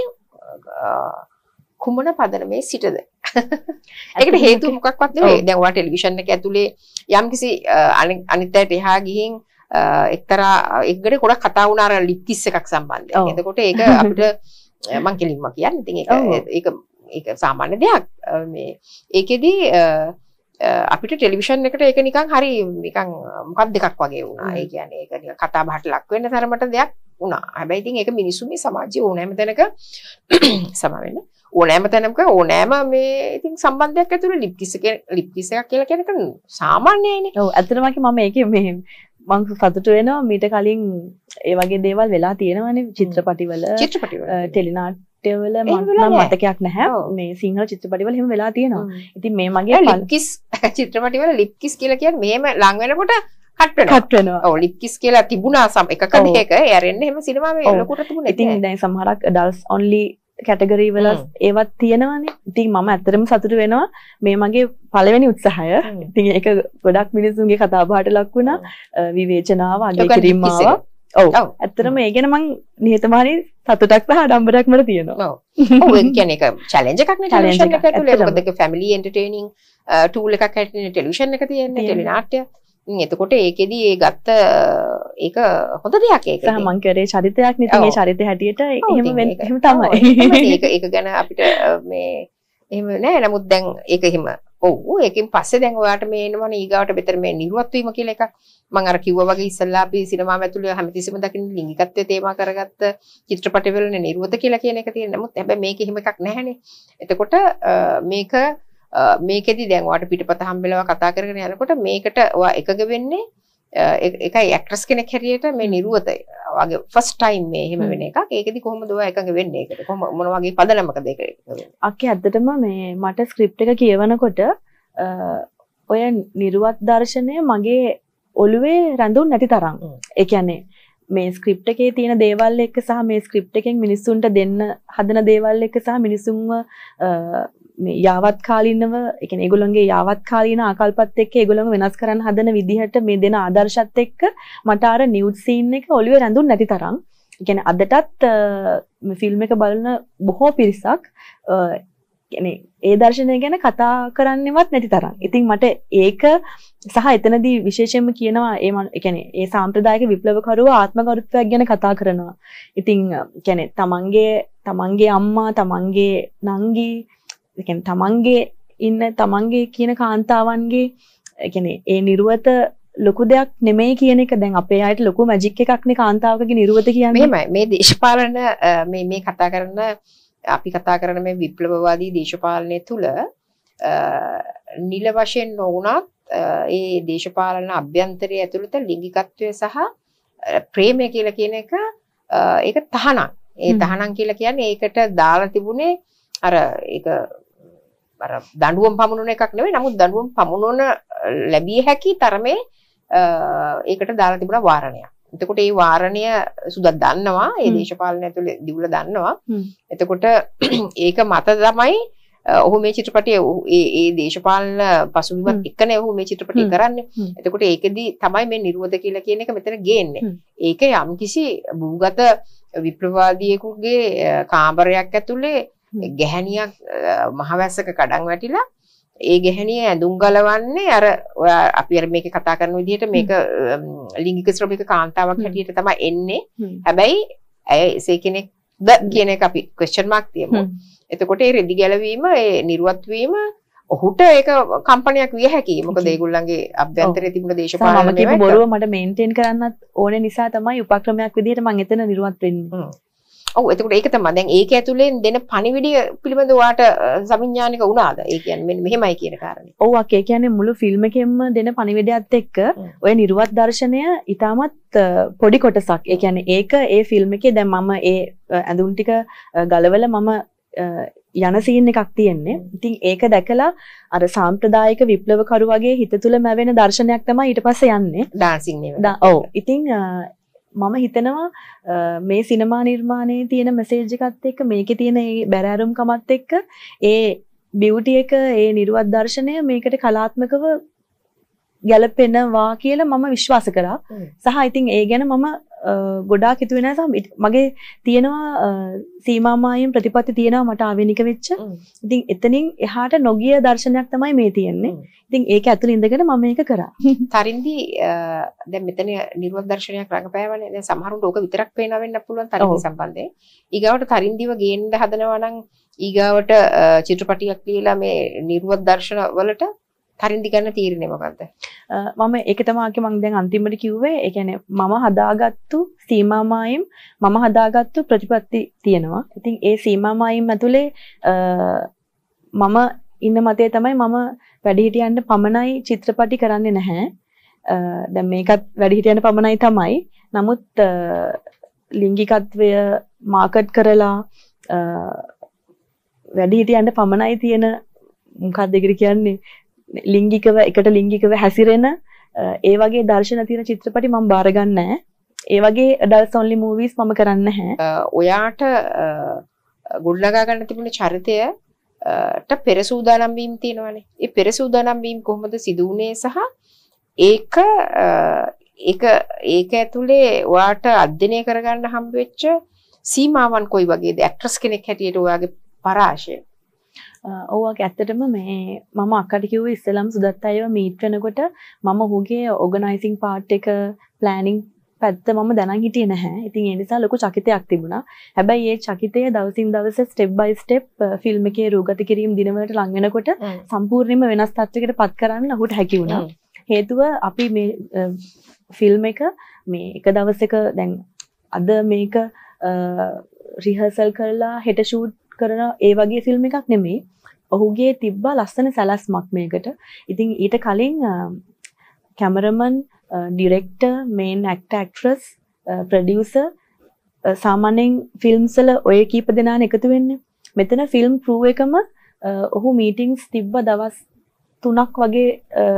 Speaker 2: කුමන පදනමේ සිටද? ඒකට හේතුව මොකක්වත් නෙවෙයි. දැන් ඔයා ටෙලිවිෂන් එක ඇතුලේ යම්කිසි අනිත් අයට එහා ගිහින් එක්තරා එක්ගඩේ ගොඩක් කතා වුණා අර ලිප් කිස් එකක් සම්බන්ධයෙන්. එතකොට ඒක අපිට මං කෙලින්ම කියන්නේ. ඉතින් ඒක සාමාන්‍ය දෙයක්. මේ ඒකෙදි අපිට ටෙලිවිෂන් එකට ඒක නිකන් හරි නිකන් මොකක් දෙකක් වගේ වුණා. ඒ කියන්නේ ඒක නිකන් කතා බහට ලක් වෙන්න තරමට දෙයක් වුණා. හැබැයි ඉතින් ඒක මිනිස්සු මේ සමාජයේ ඕනෑම තැනක සම වෙන්න ඕනෑම තැනක ඕනෑම මේ ඉතින් සම්බන්ධයක් ඇතුළේ ලිප් කිස් එකක් කියලා කියන එක සාමාන්‍යයිනේ. ඔව් ඇත්තටම මම ඒකේ මේ මං සතුටු වෙනවා මීට කලින් ඒ වගේ දේවල් වෙලා තියෙනවානේ චිත්‍රපටිවල ටෙලිනාට්‍යවල මම මතකයක් නැහැ මේ සිංහල චිත්‍රපටිවල එහෙම වෙලා තියෙනවා. ඉතින් මේ මගේ ලිප් කිස් චිත්‍රපටිවල ලිප් කිස් කියලා කියන්නේ මෙහෙම ලඟ වෙනකොට කට් වෙනවා. ඔව් ලිප් කිස් කියලා තිබුණා එකක දෙක ඇරෙන්න එහෙම සිනමාවේ ලොකුට තිබුණේ.
Speaker 1: ඉතින් දැන් සමහරක් adults only කැටගරි වල ඒවත් තියෙනවානේ. ඉතින් මම ඇත්තටම සතුටු වෙනවා මේ මගේ පළවෙනි උත්සාහය. ඉතින් ඒක ගොඩක් මිනිස්සුන්ගේ කතා බහට ලක් වුණා. විවේචනාව අගය කිරීම ආවා. ඔව්. ඇත්තටම ඒ ගැන මං නිහතමානී සතුටක් සහ ආඩම්බරයක් මට තියෙනවා.
Speaker 2: ඔව්. ඔව් ඒ කියන්නේ ඒක චැලෙන්ජ් එකක් නේ ටෙලිවිෂන් එකට ඇතුලේ. මොකද ඒක ෆැමිලි එන්ටර්ටේනින් ටූල් එකක් හැටියට ටෙලිවිෂන් එක තියෙන්නේ ටෙලිනාට්‍ය. එතකොට ඒකෙදි ඒ ගත්ත ඒක හොඳ දෙයක් ඒක.
Speaker 1: සහ මං කරේ චරිතයක් නේ. ඒ චරිතය හැටියට එහෙම තමයි.
Speaker 2: ඒක ගැන අපිට මේ එහෙම නෑ. නමුත් දැන් ඒක එහෙම ඔව් ඒකෙන් පස්සේ දැන් ඔයාට මේ එනවනේ ඊගාවට මෙතන මේ නිර්වත් වීම කියලා එකක්. මම අර කිව්වා වගේ ඉස්සල්ලා අපි සිනමාව ඇතුළේ හැමතිස්සෙම දකින්න ලිංගිකත්වයේ තේමා කරගත්ත චිත්‍රපටවලනේ නිර්වත කියලා කියන එක තියෙන. නමුත් හැබැයි මේක එහෙම එකක් නැහැනේ. එතකොට මේකෙදි දැන් ඔයාට පිටපත හම්බෙලව කතා කරගෙන යනකොට මේකට ඔයා එකග වෙන්නේ ඒකයි ඇක්ට්‍රස් කෙනෙක් හැටියට මේ නිර්වත වගේ ෆස්ට් ටයිම් මේ එහෙම වෙන එකක්. ඒකෙදි කොහොමද ඔයා එකග වෙන්නේ ඒකට? කොහොම මොන වගේ පදනමකද ඒක වෙන්නේ?
Speaker 1: අක්කේ ඇත්තටම මේ මට ස්ක්‍රිප්ට් එක කියවනකොට ඔය නිර්වත් දර්ශනය මගේ ඔළුවේ රැඳුන් නැති තරම්. ඒ කියන්නේ මේ ස්ක්‍රිප්ට් එකේ තියෙන දේවල් එක්ක සහ මේ ස්ක්‍රිප්ට් එකෙන් මිනිස්සුන්ට දෙන්න හදන දේවල් එක්ක සහ මිනිසුන්ව මේ යාවත් කාලීනව ඒ කියන්නේ ඒගොල්ලන්ගේ යාවත් කාලීන ආකල්පත් එක්ක ඒගොල්ලන්ව වෙනස් කරන්න හදන විදිහට මේ දෙන ආදර්ශත් එක්ක මට අර නිවුඩ් සීන් එක ඔළුවේ රැඳුන් නැති තරම්. ඒ කියන්නේ අදටත් මේ ෆිල්ම් එක බලන බොහෝ පිරිසක් කියන්නේ ඒ දර්ශනය ගැන කතා කරන්නේවත් නැති තරම්. ඉතින් මට ඒක සහ එතනදී විශේෂයෙන්ම කියනවා ඒ කියන්නේ ඒ සාම්ප්‍රදායික විප්ලවකරුවා ආත්මගරුත්වයක් ගැන කතා කරනවා. ඉතින් කියන්නේ තමන්ගේ තමන්ගේ අම්මා තමන්ගේ නංගි يعني තමන්ගේ ඉන්න තමන්ගේ කියන කාන්තාවන්ගේ يعني ඒ නිර්වත ලොකු දෙයක් නෙමෙයි කියන එක දැන් අපේ අයට ලොකු මැජික් එකක් නේ කාන්තාවකගේ නිර්වත කියන්නේ.
Speaker 2: මෙහෙමයි මේ දේශපාලන මේ කතා කරන අපි කතා කරන මේ විප්ලවවාදී දේශපාලනය තුල නිල වශයෙන් නොවුණත් ඒ දේශපාලන අභ්‍යන්තරය ඇතුළත ලිංගිකත්වය සහ ප්‍රේමය කියලා කියන එක ඒක තහනම්. ඒ තහනම් කියලා කියන්නේ ඒකට දාලා තිබුණේ අර ඒක අර දඬුවම් පමුණුන එකක් නෙවෙයි. නමුත් දඬුවම් පමුණුන ලැබිය හැකි තරමේ ඒකට දාලා තිබුණා වාරණයක්. එතකොට මේ වාරණය සුදා දන්නවා. ඒ දේශපාලනය ඇතුළේ දිවුල දන්නවා. එතකොට ඒක මත තමයි ඔහු මේ චිත්‍රපටයේ ඒ දේශපාලන පසුබිමත් එක්කනේ ඔහු මේ චිත්‍රපටය කරන්නේ. එතකොට ඒකෙදි තමයි මේ නිර්වද කියලා කියන එක මෙතන ගේන්නේ. ඒක යම්කිසි භූගත විප්ලවවාදියෙකුගේ කාමරයක් ඇතුලේ ගැහණියක් මහවැස්සක කඩන් වැටිලා ඒ ගැහණිය ඇඳුම් ගලවන්නේ අර අපි අර මේකේ කතා කරන විදිහට මේක ලිංගික ශ්‍රමික කාන්තාවක් හැටියට තමයි එන්නේ. හැබැයි ඇය එසේ කෙනෙක්ද කියන එක අපි ක්වෙස්චන් මාක් තියමු. එතකොට ඒ රෙදි ගැලවීම ඒ නිර්වත් වීම ඔහුට ඒක කම්පනයක් විය හැකියි. මොකද ඒගොල්ලන්ගේ අභ්‍යන්තරයේ තිබුණ දේශපාලන
Speaker 1: මම කියපු බොරුව මට මේන්ටේන් කරන්නත් ඕනේ නිසා තමයි උපක්‍රමයක් විදිහට මම එතන නිර්වත් වෙන්නේ.
Speaker 2: ඔව් එතකොට ඒක තමයි දැන් ඒක ඇතුලෙන් දෙන පණිවිඩය පිළිබඳව වාට සමිඥානික වුණාද? ඒ කියන්නේ මෙන්න මෙහෙමයි කියන කාරණේ.
Speaker 1: ඔව් අක්කේ කියන්නේ මුළු ෆිල්ම් එකෙන්ම දෙන පණිවිඩයත් එක්ක ඔය නිර්වත් දර්ශනය ඊටමත් පොඩි කොටසක්. ඒ කියන්නේ ඒක ඒ ෆිල්ම් එකේ දැන් මම ඒ ඇඳුම් ටික ගලවලා මම යන සීන් එකක් තියෙන්නේ. ඉතින් ඒක දැකලා අර සාම්ප්‍රදායික විප්ලවකරු වගේ හිත තුල මැවෙන දර්ශනයක් තමයි ඊට පස්සේ යන්නේ.
Speaker 2: ඩාන්සින් නේ.
Speaker 1: ඔව්. ඉතින් මම හිතනවා මේ සිනමා නිර්මාණයේ තියෙන මෙසේජ් එකත් එක්ක මේකේ තියෙන ඒ බැරෑරුම්කමත් එක්ක ඒ බියුටි එක ඒ නිර්වත් දර්ශනය මේකට කලාත්මකව ගැලපෙනවා කියලා මම විශ්වාස කරා. සහ ඉතින් ඒ ගැන මම ගොඩාක් හිතුවේ නැහැ. මගේ තියෙනවා සීමාමායිම් ප්‍රතිපත්ති තියෙනවා මට ආවෙනික වෙච්ච. ඉතින් එතනින් එහාට නොගිය දර්ශනයක් තමයි මේ තියෙන්නේ. ඉතින් ඒක ඇතුළේ ඉඳගෙන මම මේක කරා.
Speaker 2: තරින්දි දැන් මෙතන නිර්වත් දර්ශනයක් රඟපෑවනේ. දැන් සමහරුන්ට ඕක විතරක් පේනවා වෙන්න පුළුවන් තරින්දි සම්බන්ධයෙන්. ඊගාවට තරින්දිව ගේන්න හදනවා නම් ඊගාවට චිත්‍රපටියක් ලියලා මේ නිර්වත් දර්ශන වලට තරින්දි ගන්න තීරණය මොකද්ද?
Speaker 1: මම ඒක තමයි මම දැන් අන්තිමට කිව්වේ. ඒ කියන්නේ මම හදාගත්තු සීමාමායිම් මම හදාගත්තු ප්‍රතිපත්ති තියෙනවා. ඉතින් ඒ සීමාමායිම් ඇතුලේ මම ඉන්න මතය තමයි මම වැඩිහිටියන්ට පමණයි චිත්‍රපටි කරන්නේ නැහැ. දැන් මේකත් වැඩිහිටියන්ට පමණයි තමයි. නමුත් ලිංගිකත්වය මාකට් කරලා වැඩිහිටියන්ට පමණයි තියෙන මොකක්ද ඒකට කියන්නේ ලිංගිකව එකට ලිංගිකව හැසිරෙන ඒ වගේ දර්ශන තියෙන චිත්‍රපටි මම බාර ගන්න නැහැ. ඒ වගේ adults only movies මම කරන්නේ නැහැ.
Speaker 2: ඔයාට ගොඩනගා ගන්න තිබුණ චරිතයට පෙර සූදානම් වීම තියෙනවානේ. ඒ පෙර සූදානම් වීම කොහොමද සිදු වුනේ සහ ඒක ඇතුලේ ඔයාට අධ්‍යයනය කරගන්න හම්බ වෙච්ච සීමාවන් කොයි වගේද? ඇක්ට්‍රස් කෙනෙක් හැටියට ඔයාගේ පරාශය.
Speaker 1: ඔව් ඇත්තටම මේ මම අක්කට කිව්වේ ඉස්සෙල්ලාම සුදත් අයව මීට් වෙනකොට මම ඔහුගේ ඕගනයිසින් පාර්ට් එක ප්ලෑනින් පැත්ත මම දැනන් හිටියේ නැහැ. ඉතින් ඒ නිසා ලොකු චකිතයක් තිබුණා. හැබැයි ඒ චකිතය දවසින් දවස ස්ටෙප් බයි ස්ටෙප් ෆිල්ම් එකේ රූගත කිරීම දිනවලට ලං වෙනකොට සම්පූර්ණයෙන්ම වෙනස් තත්යකට පත් කරන්න ඔහුට හැකි වුණා. හේතුව අපි මේ ෆිල්ම් එක මේ එක දවසක දැන් අද මේක රිහර්සල් කරලා හෙට ෂූට් කරන ඒ වගේ ෆිල්ම් එකක් නෙමෙයි. ඔහුගේ තිබ්බා ලස්සන සැලැස්මක් මේකට. ඉතින් ඊට කලින් cameraman, director, main actor, actress, producer සාමාන්‍යයෙන් ෆිල්ම්ස් වල ඔය කීප දෙනානේ එකතු වෙන්නේ. මෙතන ෆිල්ම් ක්‍රූ එකම ඔහු මීටින්ග්ස් තිබ්බා දවස් 3ක් වගේ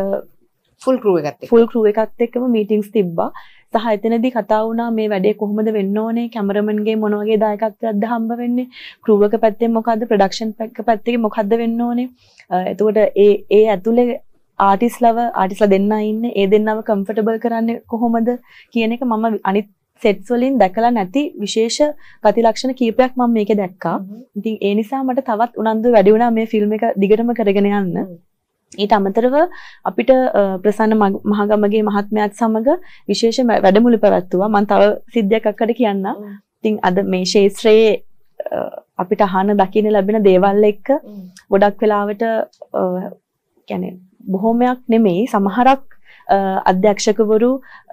Speaker 1: ෆුල් ක්‍රූ එකත් එක්කම මීටින්ග්ස් තිබ්බා. සහ එතනදී කතා වුණා මේ වැඩේ කොහොමද වෙන්න ඕනේ, කැමරමන්ගේ මොන වගේ දායකත්වයක්ද හම්බ වෙන්නේ, ක්‍රූ එක පැත්තෙන් මොකද්ද, ප්‍රොඩක්ෂන් එක පැත්තේ මොකද්ද වෙන්න ඕනේ. එතකොට ඒ ඇතුලේ ආටිස්ලා දෙන්නා ඉන්නේ, ඒ දෙන්නව කම්ෆර්ටබල් කරන්නේ කොහොමද කියන එක මම අනිත් සෙට්ස් වලින් දැකලා නැති විශේෂ ගති ලක්ෂණ කීපයක් මම මේකේ දැක්කා. ඉතින් ඒ නිසා මට තවත් උනන්දු වැඩි වුණා මේ ෆිල්ම් එක දිගටම කරගෙන යන්න. ඊට අමතරව අපිට ප්‍රසන්න මහගමගේ මහත්මයාත් සමග විශේෂ වැඩමුළු පැවැත්තුවා. මම තව සිද්ධියක් අක්කට කියන්නම්. ඉතින් අද මේ ශාස්ත්‍රයේ අපිට අහන්න දකින්න ලැබෙන දේවල් එක්ක ගොඩක් වෙලාවට කියන්නේ බොහොමයක් නෙමෙයි සමහරක් අධ්‍යක්ෂකවරු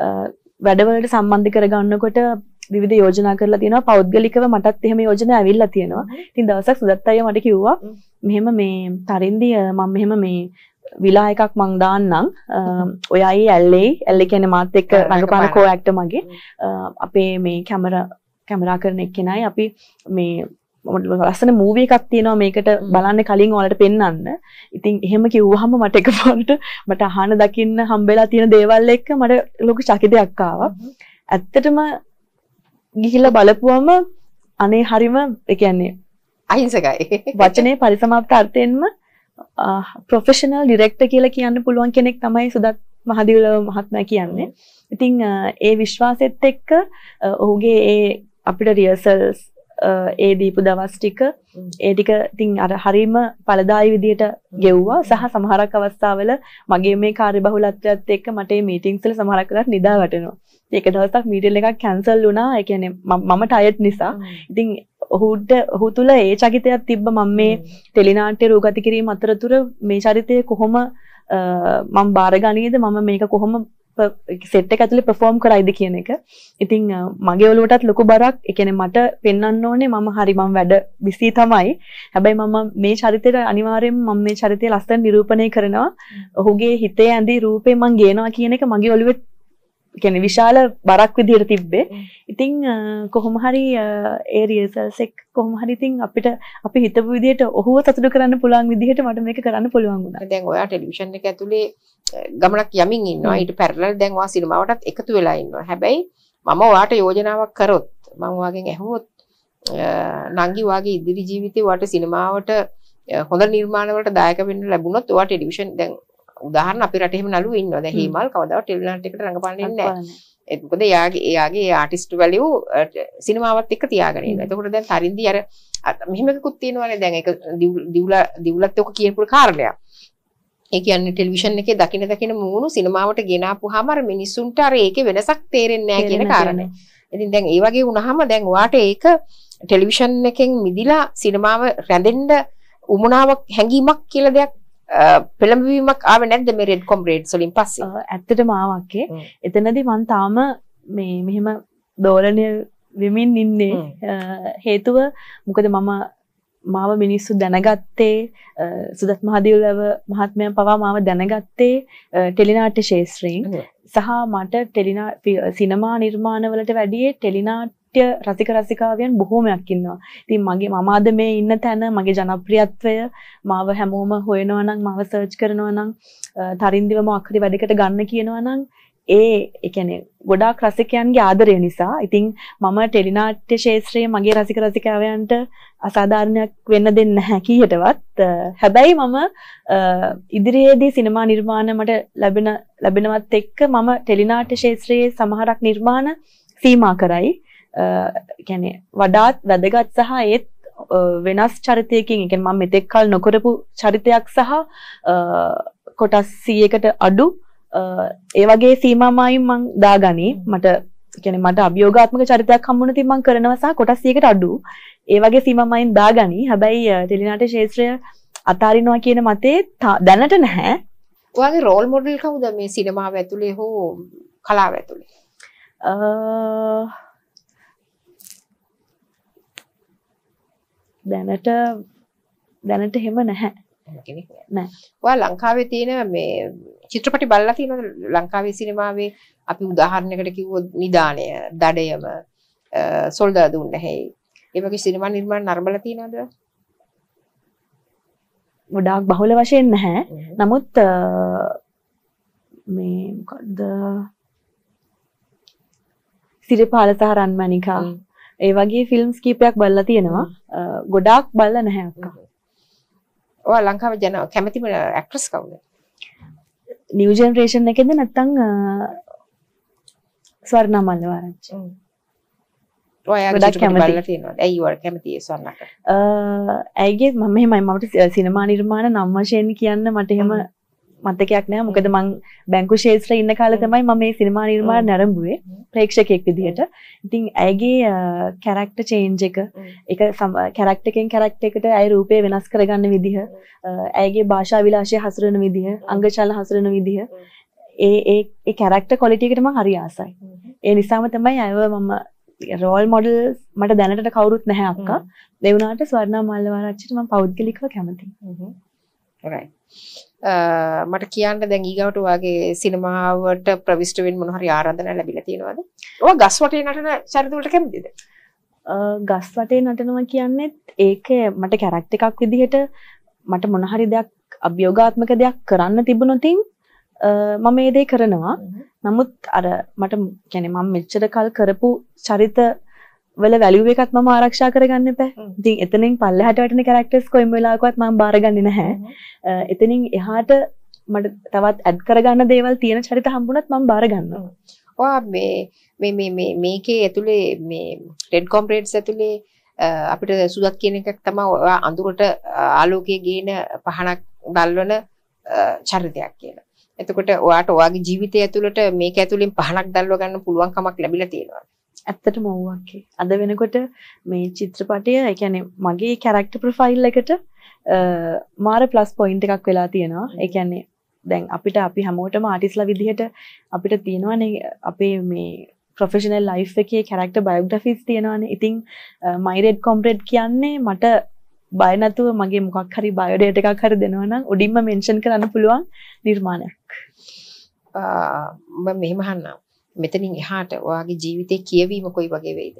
Speaker 1: වැඩවලට සම්බන්ධ කරගන්නකොට විවිධ යෝජනා කරලා තියෙනවා පෞද්ගලිකව මටත් එහෙම යෝජනා ඇවිල්ලා තියෙනවා. ඉතින් දවසක් සුදත් අයියා මට කිව්වා මෙහෙම මේ තරින්දි මම මෙහෙම මේ විලා එකක් මං දාන්නම් ඔයයි ඇල්ලේ කියන්නේ මාත් එක්ක රංගපාන කෝ ඇක්ටර් මගේ අපේ මේ කැමරා කරන එක්කෙනයි අපි මේ ලස්සන මූවි එකක් තියෙනවා මේකට බලන්න කලින් ඔයාලට පෙන්වන්න. ඉතින් එහෙම කිව්වහම මට එකපාරට මට අහන්න දකින්න හම්බෙලා තියෙන දේවල් එක්ක මට ලොකු චකිතයක් ආවා. ඇත්තටම ගිහිල්ලා බලපුවම අනේ හරිම ඒ කියන්නේ
Speaker 2: අහිංසකයි.
Speaker 1: වචනේ පරිසමාප්ත අර්ථයෙන්ම ප්‍රොෆෙෂනල් ඩිරෙක්ටර් කියලා කියන්න පුළුවන් කෙනෙක් තමයි සුදත් මහදේව මහත්මයා කියන්නේ. ඉතින් ඒ විශ්වාසෙත් එක්ක ඔහුගේ ඒ අපිට රියර්සල්ස් ඒ දීපු දවස් ටික ඒ ටික ඉතින් අර හරීම පළදායි විදියට ගෙව්වා සහ සමහරක් අවස්ථාවල මගේ මේ කාර්යබහුලත්වයත් එක්ක මට මේ මීටින්ග්ස් වල සමහරක් වෙලාවට නිදා වැටෙනවා. ඒක දවසක් මීටින් එකක් කැන්සල් වුණා. ඒ කියන්නේ මම ටයර්ඩ් නිසා. ඉතින් ඔහු තුල ඒ චකිතයක් තිබ්බ මම මේ ටෙලිනාට්‍ය රූගත කිරීම අතරතුර මේ චරිතය කොහොම මම බාරගනීද මම මේක කොහොම සෙට් එක ඇතුලේ perform කරයිද කියන එක. ඉතින් මගේ ඔළුවටත් ලොකු බරක්. ඒ කියන්නේ මට පෙන්වන්න ඕනේ මම වැඩ බිසි තමයි. හැබැයි මම මේ චරිතේට අනිවාර්යයෙන්ම මම මේ චරිතය ලස්සන නිරූපණය කරනවා. ඔහුගේ හිතේ ඇඳි රූපේ මම ගේනවා කියන එක මගේ ඔළුවේ කියන්නේ විශාල බරක් විදියට තිබ්බේ. ඉතින් කොහොම හරි ඒ රියර්සල්ස් එක කොහොම හරි ඉතින් අපිට අපි හිතපු විදියට ඔහුව සතුටු කරන්න පුළුවන් විදිහට මට මේක කරන්න පුළුවන් වුණා.
Speaker 2: දැන් ඔයා ටෙලිවිෂන් එක ඇතුලේ ගමනක් යමින් ඉන්නවා. ඊට පැරලල් දැන් ඔයා සිනමාවටත් එකතු වෙලා ඉන්නවා. හැබැයි මම ඔයාට යෝජනාවක් කරොත් මම ඔයාගෙන් ඇහුවොත් නංගි ඔයාගේ ඉදිරි ජීවිතේ ඔයාට සිනමාවට හොඳ නිර්මාණ වලට දායක වෙන්න ලැබුණොත් ඔයා ටෙලිවිෂන් දැන් උදාහරණ අපේ රටේ එහෙම නළුවෝ ඉන්නවා. දැන් හේමල් කවදාවත් ටෙලිනාට් එකට රඟපාන්න ඉන්නේ නැහැ. ඒක මොකද එයාගේ ආටිස්ට් වැලියු සිනමාවත් එක්ක තියාගෙන ඉන්නවා. එතකොට දැන් තරින්දි අර මෙහෙම එකකුත් තියෙනවානේ. දැන් ඒක දිවුලත් ඔක කියපු කාරණයක්. ඒ කියන්නේ ටෙලිවිෂන් එකේ දකින මූණු සිනමාවට ගෙනාපුවාම අර මිනිස්සුන්ට අර ඒකේ වෙනසක් තේරෙන්නේ නැහැ කියන කාරණේ. ඉතින් දැන් ඒ වගේ වුණාම දැන් ඔයාට ඒක ටෙලිවිෂන් එකෙන් මිදිලා සිනමාව රැඳෙන්න උමනාවක් හැඟීමක් කියලා දෙයක් පෙළඹවීමක් ආවේ නැද්ද මේ රෙඩ් කොම්රේඩ්ස් වලින් පස්සේ?
Speaker 1: ඇත්තටම ආවක්කේ. එතනදී මම තාම මේ මෙහෙම දෝලණය වෙමින් ඉන්නේ. හේතුව මොකද මාව මිනිස්සු දැනගත්තේ සුදත් මහදේවලව මහත්මයා පවා මාව දැනගත්තේ ටෙලිනාට්‍ය ශාස්ත්‍රයෙන් සහ මට සිනමා නිර්මාණ වලට වැඩිය ටෙලිනාට්‍ය රසික රසිකාවියන් බොහෝමයක් ඉන්නවා. ඉතින් මම අද මේ ඉන්න තැන මගේ ජනප්‍රියත්වය මාව හැමෝම හොයනවා නම් මාව සර්ච් කරනවා නම් තරින්දිව මොකක් හරි වැඩකට ගන්න කියනවා නම් ඒ කියන්නේ ගොඩාක් රසිකයන්ගේ ආදරය නිසා. ඉතින් මම ටෙලිනාට්‍ය ශාස්ත්‍රයේ මගේ රසික රසිකාවයන්ට අසාධාරණයක් වෙන්න දෙන්නේ නැහැ කීයටවත්. හැබැයි මම ඉදිරියේදී සිනමා නිර්මාණ මට ලැබෙනවත් එක්ක මම ටෙලිනාට්‍ය ශාස්ත්‍රයේ සමහරක් නිර්මාණ සීමා කරයි. කියන්නේ වඩාත් වැදගත් සහ ඒත් වෙනස් චරිතයකින් ඒ කියන්නේ මම මෙතෙක් කල නොකරපු චරිතයක් සහ කොටස් 100කට අඩු ඒ වගේ සීමාමයින් මම දාගනි. මට අභියෝගාත්මක චරිතයක් හම්බුන තින් මම කරනවා සහ කොටස් 100කට අඩු ඒ වගේ සීමාමයින් දාගනි. හැබැයි ටෙලිනාට්‍ය ශාස්ත්‍රය අතාරිනවා කියන මතේ දැනට නැහැ.
Speaker 2: ඔයාගේ රෝල් මොඩල් කවුද මේ සිනමාව ඇතුලේ හෝ කලාව ඇතුලේ? දැනට එහෙම නැහැ. නෑ. ඔයා ලංකාවේ තියෙන මේ චිත්‍රපටි බලලා තියෙනවද? ලංකාවේ සිනමාවේ අපි උදාහරණයකට කිව්වොත් නිදාණය, දඩයම, සොල්දාදුන් නැහැ. ඒ වගේ සිනමා නිර්මාණ නරඹලා තියෙනවද?
Speaker 1: ගොඩාක් බහුල වශයෙන් නැහැ. නමුත් මේ මොකද්ද? සිරිපාල සහ රන්මණිකා ඒ වගේ ෆිල්ම්ස් කීපයක් බලලා තියෙනවා. ගොඩාක් බලලා නැහැ අක්කා.
Speaker 2: ඔයා ලංකාවේ කැමතිම ඇක්ට්‍රස් කවුද?
Speaker 1: නිව් ජෙනරේෂන් එකේද නැත්නම් ස්වර්ණා මල්ලවආරච්චි.
Speaker 2: ඔයාගේ චිත්‍රපට බලලා තියෙනවද? ඇයි ඔයාලා කැමති ඒ ස්වර්ණාට?
Speaker 1: ඇයිගේ මම මෙහෙමයි මට සිනමා නිර්මාණ නම් වශයෙන් කියන්න මට එහෙම මතකයක් නෑ. මොකද මං බැංකු ශාස්ත්‍රයේ ඉන්න කාලේ තමයි මම මේ සිනමා නිර්මාණ ආරම්භුවේ ප්‍රේක්ෂකයෙක් විදිහට. ඉතින් ඇයගේ කැරක්ටර් චේන්ජ් එක කැරක්ටර් එකෙන් කැරක්ටර් එකට ඇය රූපය වෙනස් කරගන්න විදිහ, ඇයගේ භාෂා විලාසය හසුරන විදිහ, අංගචල හසුරන විදිහ, ඒ කැරක්ටර් ක්වොලිටි එකට මම හරි ආසයි. ඒ නිසාම තමයි අයව මම රෝල් මොඩල් මට දැනට කවුරුත් නැහැ අක්කා. ඒ වුණාට ස්වර්ණා මල්ලවආරච්චිට මම පෞද්ගලිකව කැමතියි.
Speaker 2: right. මට කියන්න දැන් ඊගවට ඔයාගේ සිනමාවට ප්‍රවිෂ්ඨ වෙන්න මොන හරි ආරාධනා ලැබිලා තියෙනවද? ඔයා ගස් වටේ නටන චරිත වලට කැමතිද?
Speaker 1: ගස් වටේ නටනවා කියන්නේත් ඒක මට කැරක්ටර් එකක් විදිහට මට මොන හරි දෙයක් අභියෝගාත්මක දෙයක් කරන්න තිබුණොත් මම ඒ දේ කරනවා. නමුත් අර මට කියන්නේ මම මෙච්චර කල් කරපු චරිත වල වැලියු එකත් මම ආරක්ෂා කරගන්න එපා. ඉතින් එතනින් පල්ලෙහාට වැටෙන කැරක්ටර්ස් කොයිම වෙලාවකවත් මම බාරගන්නේ නැහැ. එතනින් එහාට මට තවත් ඇඩ් කරගන්න දේවල් තියෙන චරිත හම්බුනත් මම බාර ගන්නවා.
Speaker 2: ඔයා මේකේ ඇතුලේ මේ රෙඩ් කොම්රේඩ්ස් ඇතුලේ අපිට සුදක් කියන එකක් තමයි ඔයා අඳුරට ආලෝකයේ ගේන පහනක් දැල්වන චරිතයක් කියලා. එතකොට ඔයාට ඔයාගේ ජීවිතය ඇතුළට මේක ඇතුලෙන් පහනක් දැල්ව ගන්න පුළුවන් කමක් ලැබිලා තියෙනවා.
Speaker 1: ඇත්තටම ඔව්වක්කේ. අද වෙනකොට මේ චිත්‍රපටය ඒ කියන්නේ මගේ කැරක්ටර් ප්‍රොෆයිල් එකට මාර ප්ලස් පොයින්ට් එකක් වෙලා තියෙනවා. ඒ කියන්නේ දැන් අපි හැමෝටම ආටිස්ලා විදිහට අපිට තියෙනවානේ අපේ මේ ප්‍රොෆෙෂනල් ලයිෆ් එකේ කැරක්ටර් බයෝග්‍රැෆිස් තියෙනවානේ. ඉතින් my red comrade කියන්නේ මට බය නැතුව මගේ මොකක් හරි බයෝඩේටා එකක් හරි දෙනවා නම් උඩින්ම මෙන්ෂන් කරන්න පුළුවන් නිර්මාණයක්.
Speaker 2: මම මෙහෙම අහන්නම්. මෙතනින් එහාට ඔයාගේ ජීවිතේ කියවීම කොයි වගේ වෙයිද?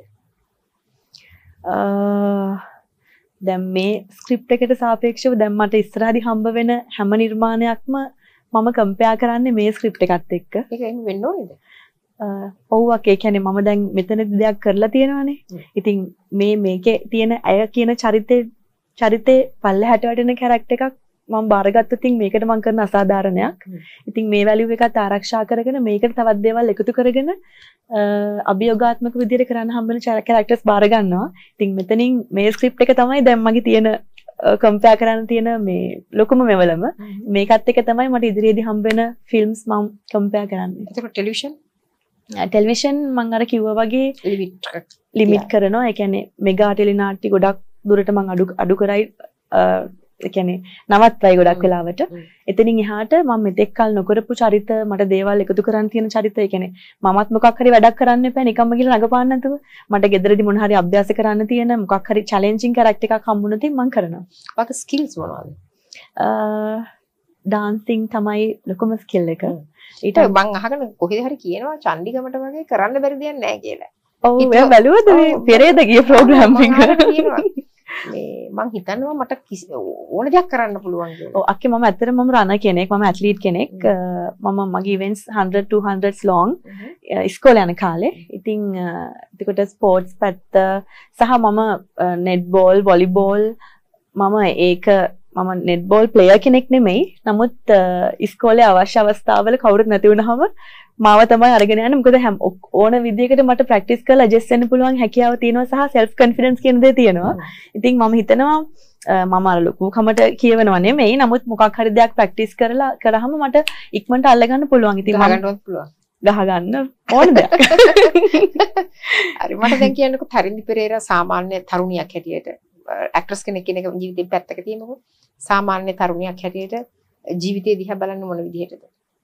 Speaker 1: දැන් මේ ස්ක්‍රිප්ට් එකට සාපේක්ෂව දැන් මට ඉස්සරහදී හම්බ වෙන හැම නිර්මාණයක්ම මම කම්පෙයාර් කරන්නේ මේ ස්ක්‍රිප්ට් එකත් එක්ක.
Speaker 2: ඒක එහෙම වෙන්න ඕනේද?
Speaker 1: ඔව්වක් ඒ කියන්නේ මම දැන් මෙතනදී දෙයක් කරලා තියෙනවානේ. ඉතින් මේකේ තියෙන අය කියන චරිතේ පල්ලෙහාට වැටෙන කැරක්ටර් එකක් මම බාරගත්තොත් ඉතින් මේකට මම කරන අසාධාරණයක්. ඉතින් මේ වැලියු එකත් ආරක්ෂා කරගෙන මේකට තවත් දේවල් එකතු කරගෙන අභියෝගාත්මක විදිහට කරන්න හම්බෙන කැරක්ටර්ස් බාර ගන්නවා. ඉතින් මෙතනින් මේ ස්ක්‍රිප්ට් එක තමයි දැන් මගේ තියෙන කම්පෙයාර් කරන්න තියෙන මේ ලොකුම මෙවලම. මේකත් එක තමයි මට ඉදිරියේදී හම්බෙන ෆිල්ම්ස් මම කම්පෙයාර් කරන්නේ.
Speaker 2: ඒක
Speaker 1: ටෙලිවිෂන් මම අර කිව්වා වගේ ලිමිට් කරනවා. ඒ කියන්නේ මෙගා ටෙලිනාට්‍ය ගොඩක් දුරට මම අඩු කරයි ඒ කියන්නේ නවත්වයි ගොඩක් වෙලාවට. එතනින් එහාට මම මෙතෙක් කල නොකරපු චරිත මට දේවල් එකතු කරන් තියෙන චරිත. ඒ කියන්නේ මමත් මොකක් හරි වැඩක් කරන්න එපා නිකම්ම ගිහලා රඟපාන්න නැතුව මට ගෙදරදී මොන හරි අභ්‍යාස කරන්න තියෙන මොකක් හරි චැලෙන්ජින් කැරක්ටර් එකක් හම්බුනොත් මම කරනවා.
Speaker 2: ඔයාගේ ස්කිල්ස් මොනවද?
Speaker 1: ඩාන්සින් තමයි ලොකුම ස්කිල් එක.
Speaker 2: ඊට මම අහගෙන කොහෙද හරි කියනවා චණ්ඩිගමට වගේ කරන්න බැරි දෙයක් නැහැ කියලා.
Speaker 1: ඔව් මම බැලුවද මේ පෙරේද ගිය ප්‍රෝග්‍රෑම් එක?
Speaker 2: මේ මං හිතනවා මට ඕන දෙයක් කරන්න පුළුවන් කියලා.
Speaker 1: ඔව් අක්කේ මම ඇත්තටම මම රනර් කෙනෙක්, මම ඇත්ලීට් කෙනෙක්. මම මගේ ඉවෙන්ට්ස් 100 200s long ඉස්කෝලේ යන කාලේ. ඉතින් එතකොට ස්පෝර්ට්ස් පැත්ත සහ මම නෙට්බෝල්, වොලිබෝල් මම නෙට්බෝල් ප්ලේයර් කෙනෙක් නෙමෙයි. නමුත් ඉස්කෝලේ අවශ්‍ය අවස්ථාවල කවුරුත් නැති වුණාම මාව තමයි අරගෙන යන්නේ. මොකද ඕන විදියකට මට ප්‍රැක්ටිස් කරලා ඇඩ්ජස්ට් වෙන්න පුළුවන් හැකියාව තියෙනවා සහ self confidence කියන දේ තියෙනවා. ඉතින් මම හිතනවා මම අර ලොකු කමට කියවනවා නෙමෙයි. නමුත් මොකක් හරි දෙයක් ප්‍රැක්ටිස් කරාම මට ඉක්මනට අල්ලගන්න පුළුවන්. ඉතින්
Speaker 2: ගහගන්නවත් පුළුවන්.
Speaker 1: ගහගන්න ඕන දෙයක්.
Speaker 2: හරි මට දැන් කියන්නකෝ තරින්දි පෙරේරා සාමාන්‍ය තරුණියක් හැටියට ඇක්ට්‍රස් කෙනෙක් කියන එක ජීවිතේ පැත්තක තියමුකෝ. සාමාන්‍ය තරුණියක් හැටියට ජීවිතේ දිහා බලන්න මොන විදිහටද?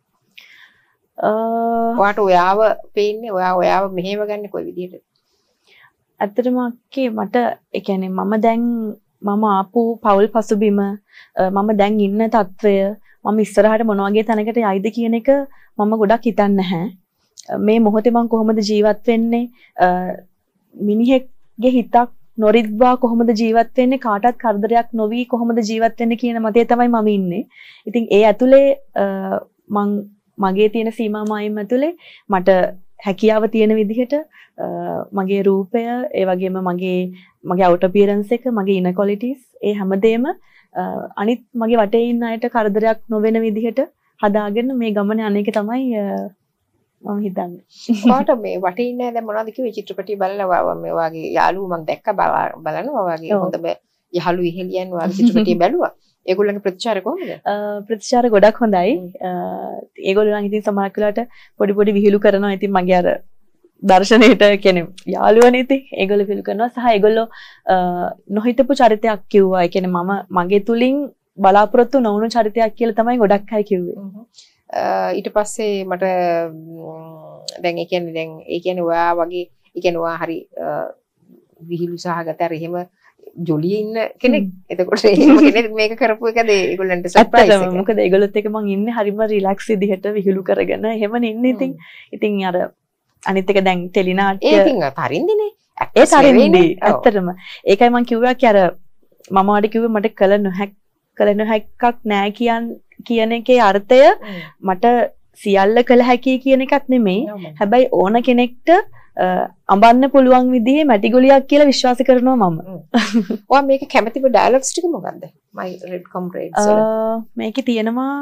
Speaker 2: ඔයාට ඔයාව පේන්නේ ඔයාව මෙහෙව ගන්න කොයි විදිහටද?
Speaker 1: ඇත්තටම අක්කේ මට ඒ කියන්නේ මම ආපු පෞල් පසුබිම මම දැන් ඉන්න තත්වය මම ඉස්සරහට මොන වගේ තැනකට යයිද කියන එක මම ගොඩක් හිතන්නේ නැහැ. මේ මොහොතේ මම කොහොමද ජීවත් වෙන්නේ? මිනිහෙක්ගේ හිතක් නොරිද්වා කොහොමද ජීවත් වෙන්නේ? කාටවත් කරදරයක් නොවි කොහොමද ජීවත් වෙන්නේ කියන මතේ තමයි මම ඉන්නේ. ඉතින් ඒ ඇතුලේ මගේ තියෙන සීමා මායිම් ඇතුලේ මට හැකියාව තියෙන විදිහට මගේ රූපය ඒ වගේම මගේ අවුට් අපියරන්ස් එක මගේ ඉනර් ක්වොලිටිස් ඒ හැමදේම අනිත් මගේ වටේ ඉන්න අයට කරදරයක් නොවන විදිහට හදාගෙන මේ ගමනේ අනේක තමයි මම හිතන්නේ.
Speaker 2: ඔයාට මේ වටේ ඉන්න දැන් මොනවද කිව්වේ චිත්‍රපටිය බලලා මේ වගේ යාළුවෝ මම දැක්ක බලනවා වගේ හොඳම යහළු ඉහෙලියන් වගේ චිත්‍රපටිය බැලුවා. ඒගොල්ලන්ගේ ප්‍රතිචාර කොහොමද?
Speaker 1: ප්‍රතිචාර ගොඩක් හොඳයි. ඒගොල්ලෝ නම් ඉතින් සමහර වෙලාවට පොඩි පොඩි විහිළු කරනවා. ඉතින් මගේ අර දර්ශනයට කියන්නේ යාළුවනේ ඉතින් ඒගොල්ලෝ විහිළු කරනවා සහ ඒගොල්ලෝ නොහිතපු චරිතයක් කිව්වා. ඒ කියන්නේ මම මගේ තුලින් බලාපොරොත්තු නොවුණු චරිතයක් කියලා තමයි ගොඩක් අය කිව්වේ.
Speaker 2: ඊට පස්සේ මට දැන් ඒ කියන්නේ ඔයා වගේ ඒ කියන්නේ ඔයා හරි විහිළු සහගත අර එහෙම ජොලියේ ඉන්න කෙනෙක්. එතකොට එහෙම කෙනෙක් මේක කරපු එකද ඒගොල්ලන්ට සර්ප්‍රයිස් එක.
Speaker 1: මොකද ඒගොල්ලොත් එක මං ඉන්නේ හරිම රිලැක්ස් විදිහට විහිළු කරගෙන එහෙමනේ ඉන්නේ. ඉතින් අර අනිත් එක දැන් ටෙලිනාට්‍ය
Speaker 2: ඒකින් තරින්දිනේ.
Speaker 1: ඒ තරින්දි ඇත්තටම. ඒකයි මං කිව්වා කි අර මම වාට කිව්වේ මට කළ නොහැක්කක් නෑ කියන එකේ අර්ථය මට සියල්ල කළ හැකි කියන එකක් නෙමෙයි. හැබැයි ඕන කෙනෙක්ට අඹන්න පුළුවන් විදිහේ මැටි ගුලියක් කියලා විශ්වාස කරනවා මම.
Speaker 2: ඔයා මේක කැමතිම ඩයලොග්ස් ටික මොකද්ද? My Red Comrades වල.
Speaker 1: මේකේ තියෙනවා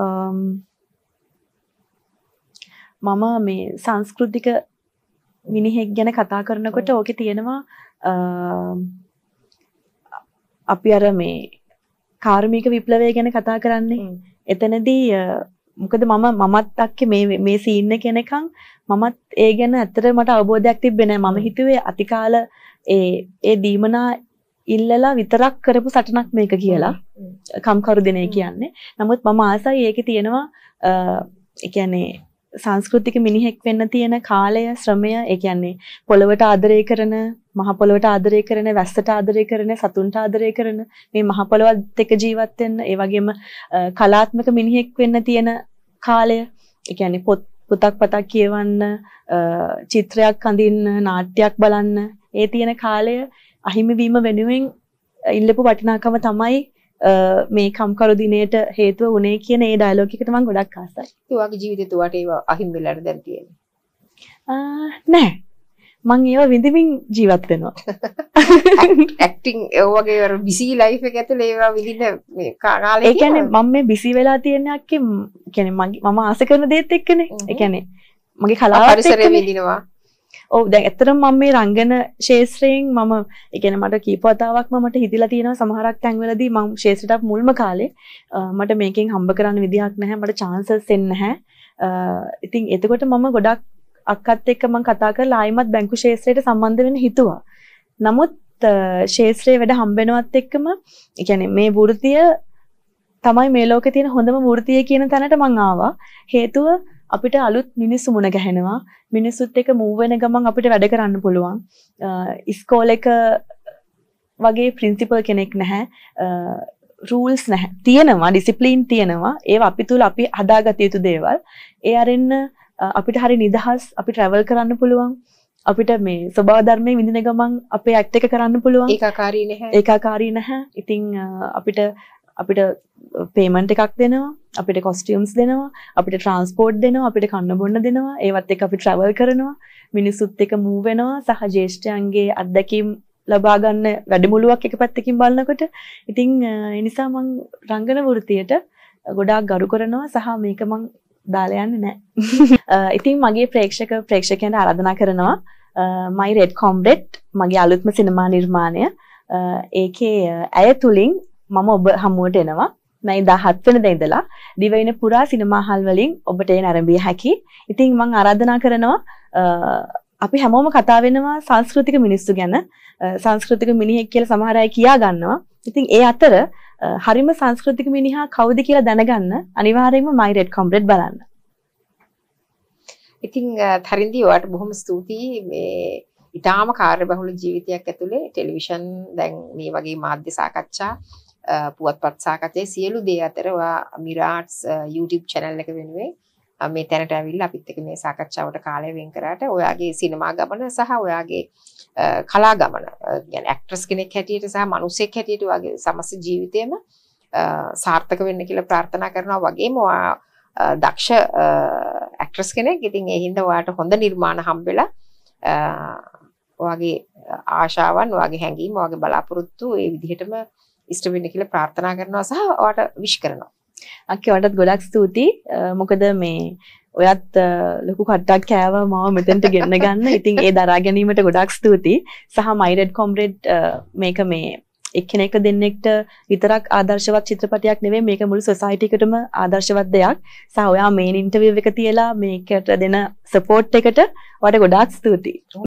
Speaker 1: මම මේ සංස්කෘතික මිනිහෙක් ගැන කතා කරනකොට ඕකේ තියෙනවා අපි අර මේ කාර්මික විප්ලවය ගැන කතා කරන්නේ. එතනදී මොකද මමත් අක්කේ මේ සීන් එක කෙනකන් මමත් ඒ ගැන ඇත්තට මට අවබෝධයක් තිබ්බේ නැහැ. මම හිතුවේ අතිකාල ඒ දීමනා ඉල්ලලා විතරක් කරපු සටනක් මේක කියලා. කම්කරු දිනේ කියන්නේ. නමුත් මම ආසයි ඒකේ තියෙනවා ඒ කියන්නේ සංස්කෘතික මිනිහෙක් වෙන්න තියෙන කාලය ශ්‍රමය ඒ කියන්නේ පොළවට ආදරය කරන මහ පොළවට ආදරය කරන වැස්සට ආදරය කරන සතුන්ට ආදරය කරන මේ මහ පොළවත් එක්ක ජීවත් වෙන්න ඒ වගේම කලාත්මක මිනිහෙක් වෙන්න තියෙන කාලය ඒ කියන්නේ පොතක් පතක් කියවන්න චිත්‍රයක් අඳින්න නාට්‍යයක් බලන්න ඒ තියෙන කාලය අහිමි වීම වෙනුවෙන් ඉල්ලපු වටිනාකම තමයි මේ කම්කරු දිනේට හේතුව උනේ කියන ඒ ඩයලොග් එකට මම ගොඩක් ආසයි.
Speaker 2: ඒ වගේ ජීවිතේට වට ඒව අහිමි වෙලාට දැන් තියෙන්නේ.
Speaker 1: නෑ. මං ඒව විඳින්මින් ජීවත් වෙනවා.
Speaker 2: ඇක්ටිං ඒ වගේ අර බිසි ලයිෆ් එක ඇතුලේ ඒවා විඳින්න මේ කාලේ
Speaker 1: ඒ කියන්නේ මම මේ බිසි වෙලා තියෙන අක්කේ කියන්නේ මම ආස කරන දේත් එක්කනේ. ඒ කියන්නේ මගේ කලාවත්
Speaker 2: පරිසරය විඳිනවා.
Speaker 1: ඔව් දැන් ඇත්තටම මම මේ රංගන ශාස්ත්‍රයෙන් මම ඒ කියන්නේ මට කීප වතාවක්ම මට හිතිලා තියෙනවා සමහරක් තැන්වලදී මම ශාස්ත්‍රයට මුල්ම කාලේ මට මේකෙන් හම්බ කරන්න විදිහක් නැහැ මට chances එන්නේ නැහැ. ඉතින් එතකොට මම ගොඩක් අක්කත් එක්ක මම කතා කරලා ආයිමත් බැංකු ශාස්ත්‍රයට සම්බන්ධ වෙන්න හිතුවා. නමුත් ශාස්ත්‍රයේ වැඩ හම්බ වෙනවත් එක්කම ඒ කියන්නේ මේ වෘත්තිය තමයි මේ ලෝකේ තියෙන හොඳම වෘත්තිය කියන තැනට මම ආවා. හේතුව අපිට අලුත් මිනිස්සු මුණ ගැහෙනවා. මිනිස්සුත් එක්ක මූව් වෙන ගමන් අපිට වැඩ කරන්න පුළුවන්. ඉස්කෝලේක වගේ ප්‍රින්සිපල් කෙනෙක් නැහැ. රූල්ස් නැහැ. තියෙනවා ඩිසිප්ලින් තියෙනවා. ඒවා අපි තුල අපි හදාගත යුතු දේවල්. ඒ අරින්න අපිට හරි නිදහස් අපි ට්‍රැවල් කරන්න පුළුවන්. අපිට මේ ස්වභාව ධර්මයේ විඳින ගමන් අපේ ඇක්ට් එක කරන්න පුළුවන්.
Speaker 2: ඒකාකාරී නැහැ.
Speaker 1: ඒකාකාරී නැහැ. ඉතින් අපිට පේමන්ට් එකක් දෙනවා. අපිට කොස්ටියුම්ස් දෙනවා. අපිට ට්‍රාන්ස්පෝර්ට් දෙනවා. අපිට කන්න බොන්න දෙනවා. ඒවත් එක්ක අපි ට්‍රැවල් කරනවා. මිනිස්සුත් එක්ක මූව් වෙනවා. සහ ජේෂ්ඨයන්ගේ අත්දැකීම් ලබා ගන්න වැඩමුළුවක් එක පැත්තකින් බලනකොට ඉතින් ඒ නිසා මම රංගන වෘත්තියට ගොඩාක් ගරු කරනවා සහ මේක මම දාලා යන්නේ නැහැ. ඉතින් මගේ ප්‍රේක්ෂකයන්ට ආරාධනා කරනවා My Red Comrade මගේ අලුත්ම සිනමා නිර්මාණය. ඒකේ ඇය තුලින් මම ඔබ හමුවට එනවා. මම 17 වෙනිදා ඉඳලා දිවයින පුරා සිනමා හල් වලින් ඔබට එන ආරම්භය හැකි. ඉතින් මම ආරාධනා කරනවා අපි හැමෝම කතා වෙනවා සංස්කෘතික මිනිස්සු ගැන. සංස්කෘතික මිනිහෙක් කියලා සමහර අය කියා ගන්නවා. ඉතින් ඒ අතර හරිම සංස්කෘතික මිනිහා කවුද කියලා දැනගන්න අනිවාර්යයෙන්ම My Red Comrade බලන්න.
Speaker 2: ඉතින් තරින්දි ඔයාලට බොහොම ස්තුතියි මේ ඊටාම කාර්යබහුල ජීවිතයක් ඇතුලේ ටෙලිවිෂන් දැන් මේ වගේ මාධ්‍ය සාකච්ඡා පුවත්පත් සාකච්ඡා සියලු දේ අතර ඔයා මිරාට්ස් YouTube channel එක වෙනුවෙන් මේ තැනට ඇවිල්ලා අපිත් එක්ක මේ සාකච්ඡාවට කාලය වෙන් කරාට ඔයාගේ සිනමා ගමන සහ ඔයාගේ කලා ගමන يعني ඇක්ට්‍රස් කෙනෙක් හැටියට සහ මිනිසෙක් හැටියට ඔයාගේ සමස්ත ජීවිතේම සාර්ථක වෙන්න කියලා ප්‍රාර්ථනා කරනවා වගේම ඔයා දක්ෂ ඇක්ට්‍රස් කෙනෙක්. ඉතින් ඒ හින්දා ඔයාට හොඳ නිර්මාණ හම්බෙලා ඔයාගේ ආශාවන් ඔයාගේ හැඟීම් ඔයාගේ බලාපොරොත්තු ඒ විදිහටම ඉෂ්ට වෙන්න කියලා ප්‍රාර්ථනා කරනවා සහ ඔයාට විශ් කරනවා.
Speaker 1: අක්කේ ඔයාටත් ගොඩක් ස්තුතියි. මොකද මේ ඔයත් ලොකු කට්ටක් කෑවා මාව මෙතෙන්ට ගෙන්න ගන්න. ඉතින් ඒ දරා ගැනීමට ගොඩක් ස්තුතියි. සහ My Red Comrade මේක මේ එක්කෙනෙක්ට දෙන්නෙක්ට විතරක් ආදර්ශවත් චිත්‍රපටයක් නෙවෙයි මේක මුළු සොසයිටි එකටම ආදර්ශවත් දෙයක්. සහ ඔයා මේන් ඉන්ටර්විව් එක තියලා මේකට දෙන සපෝට් එකට ඔයාලට ගොඩාක් ස්තුතියි.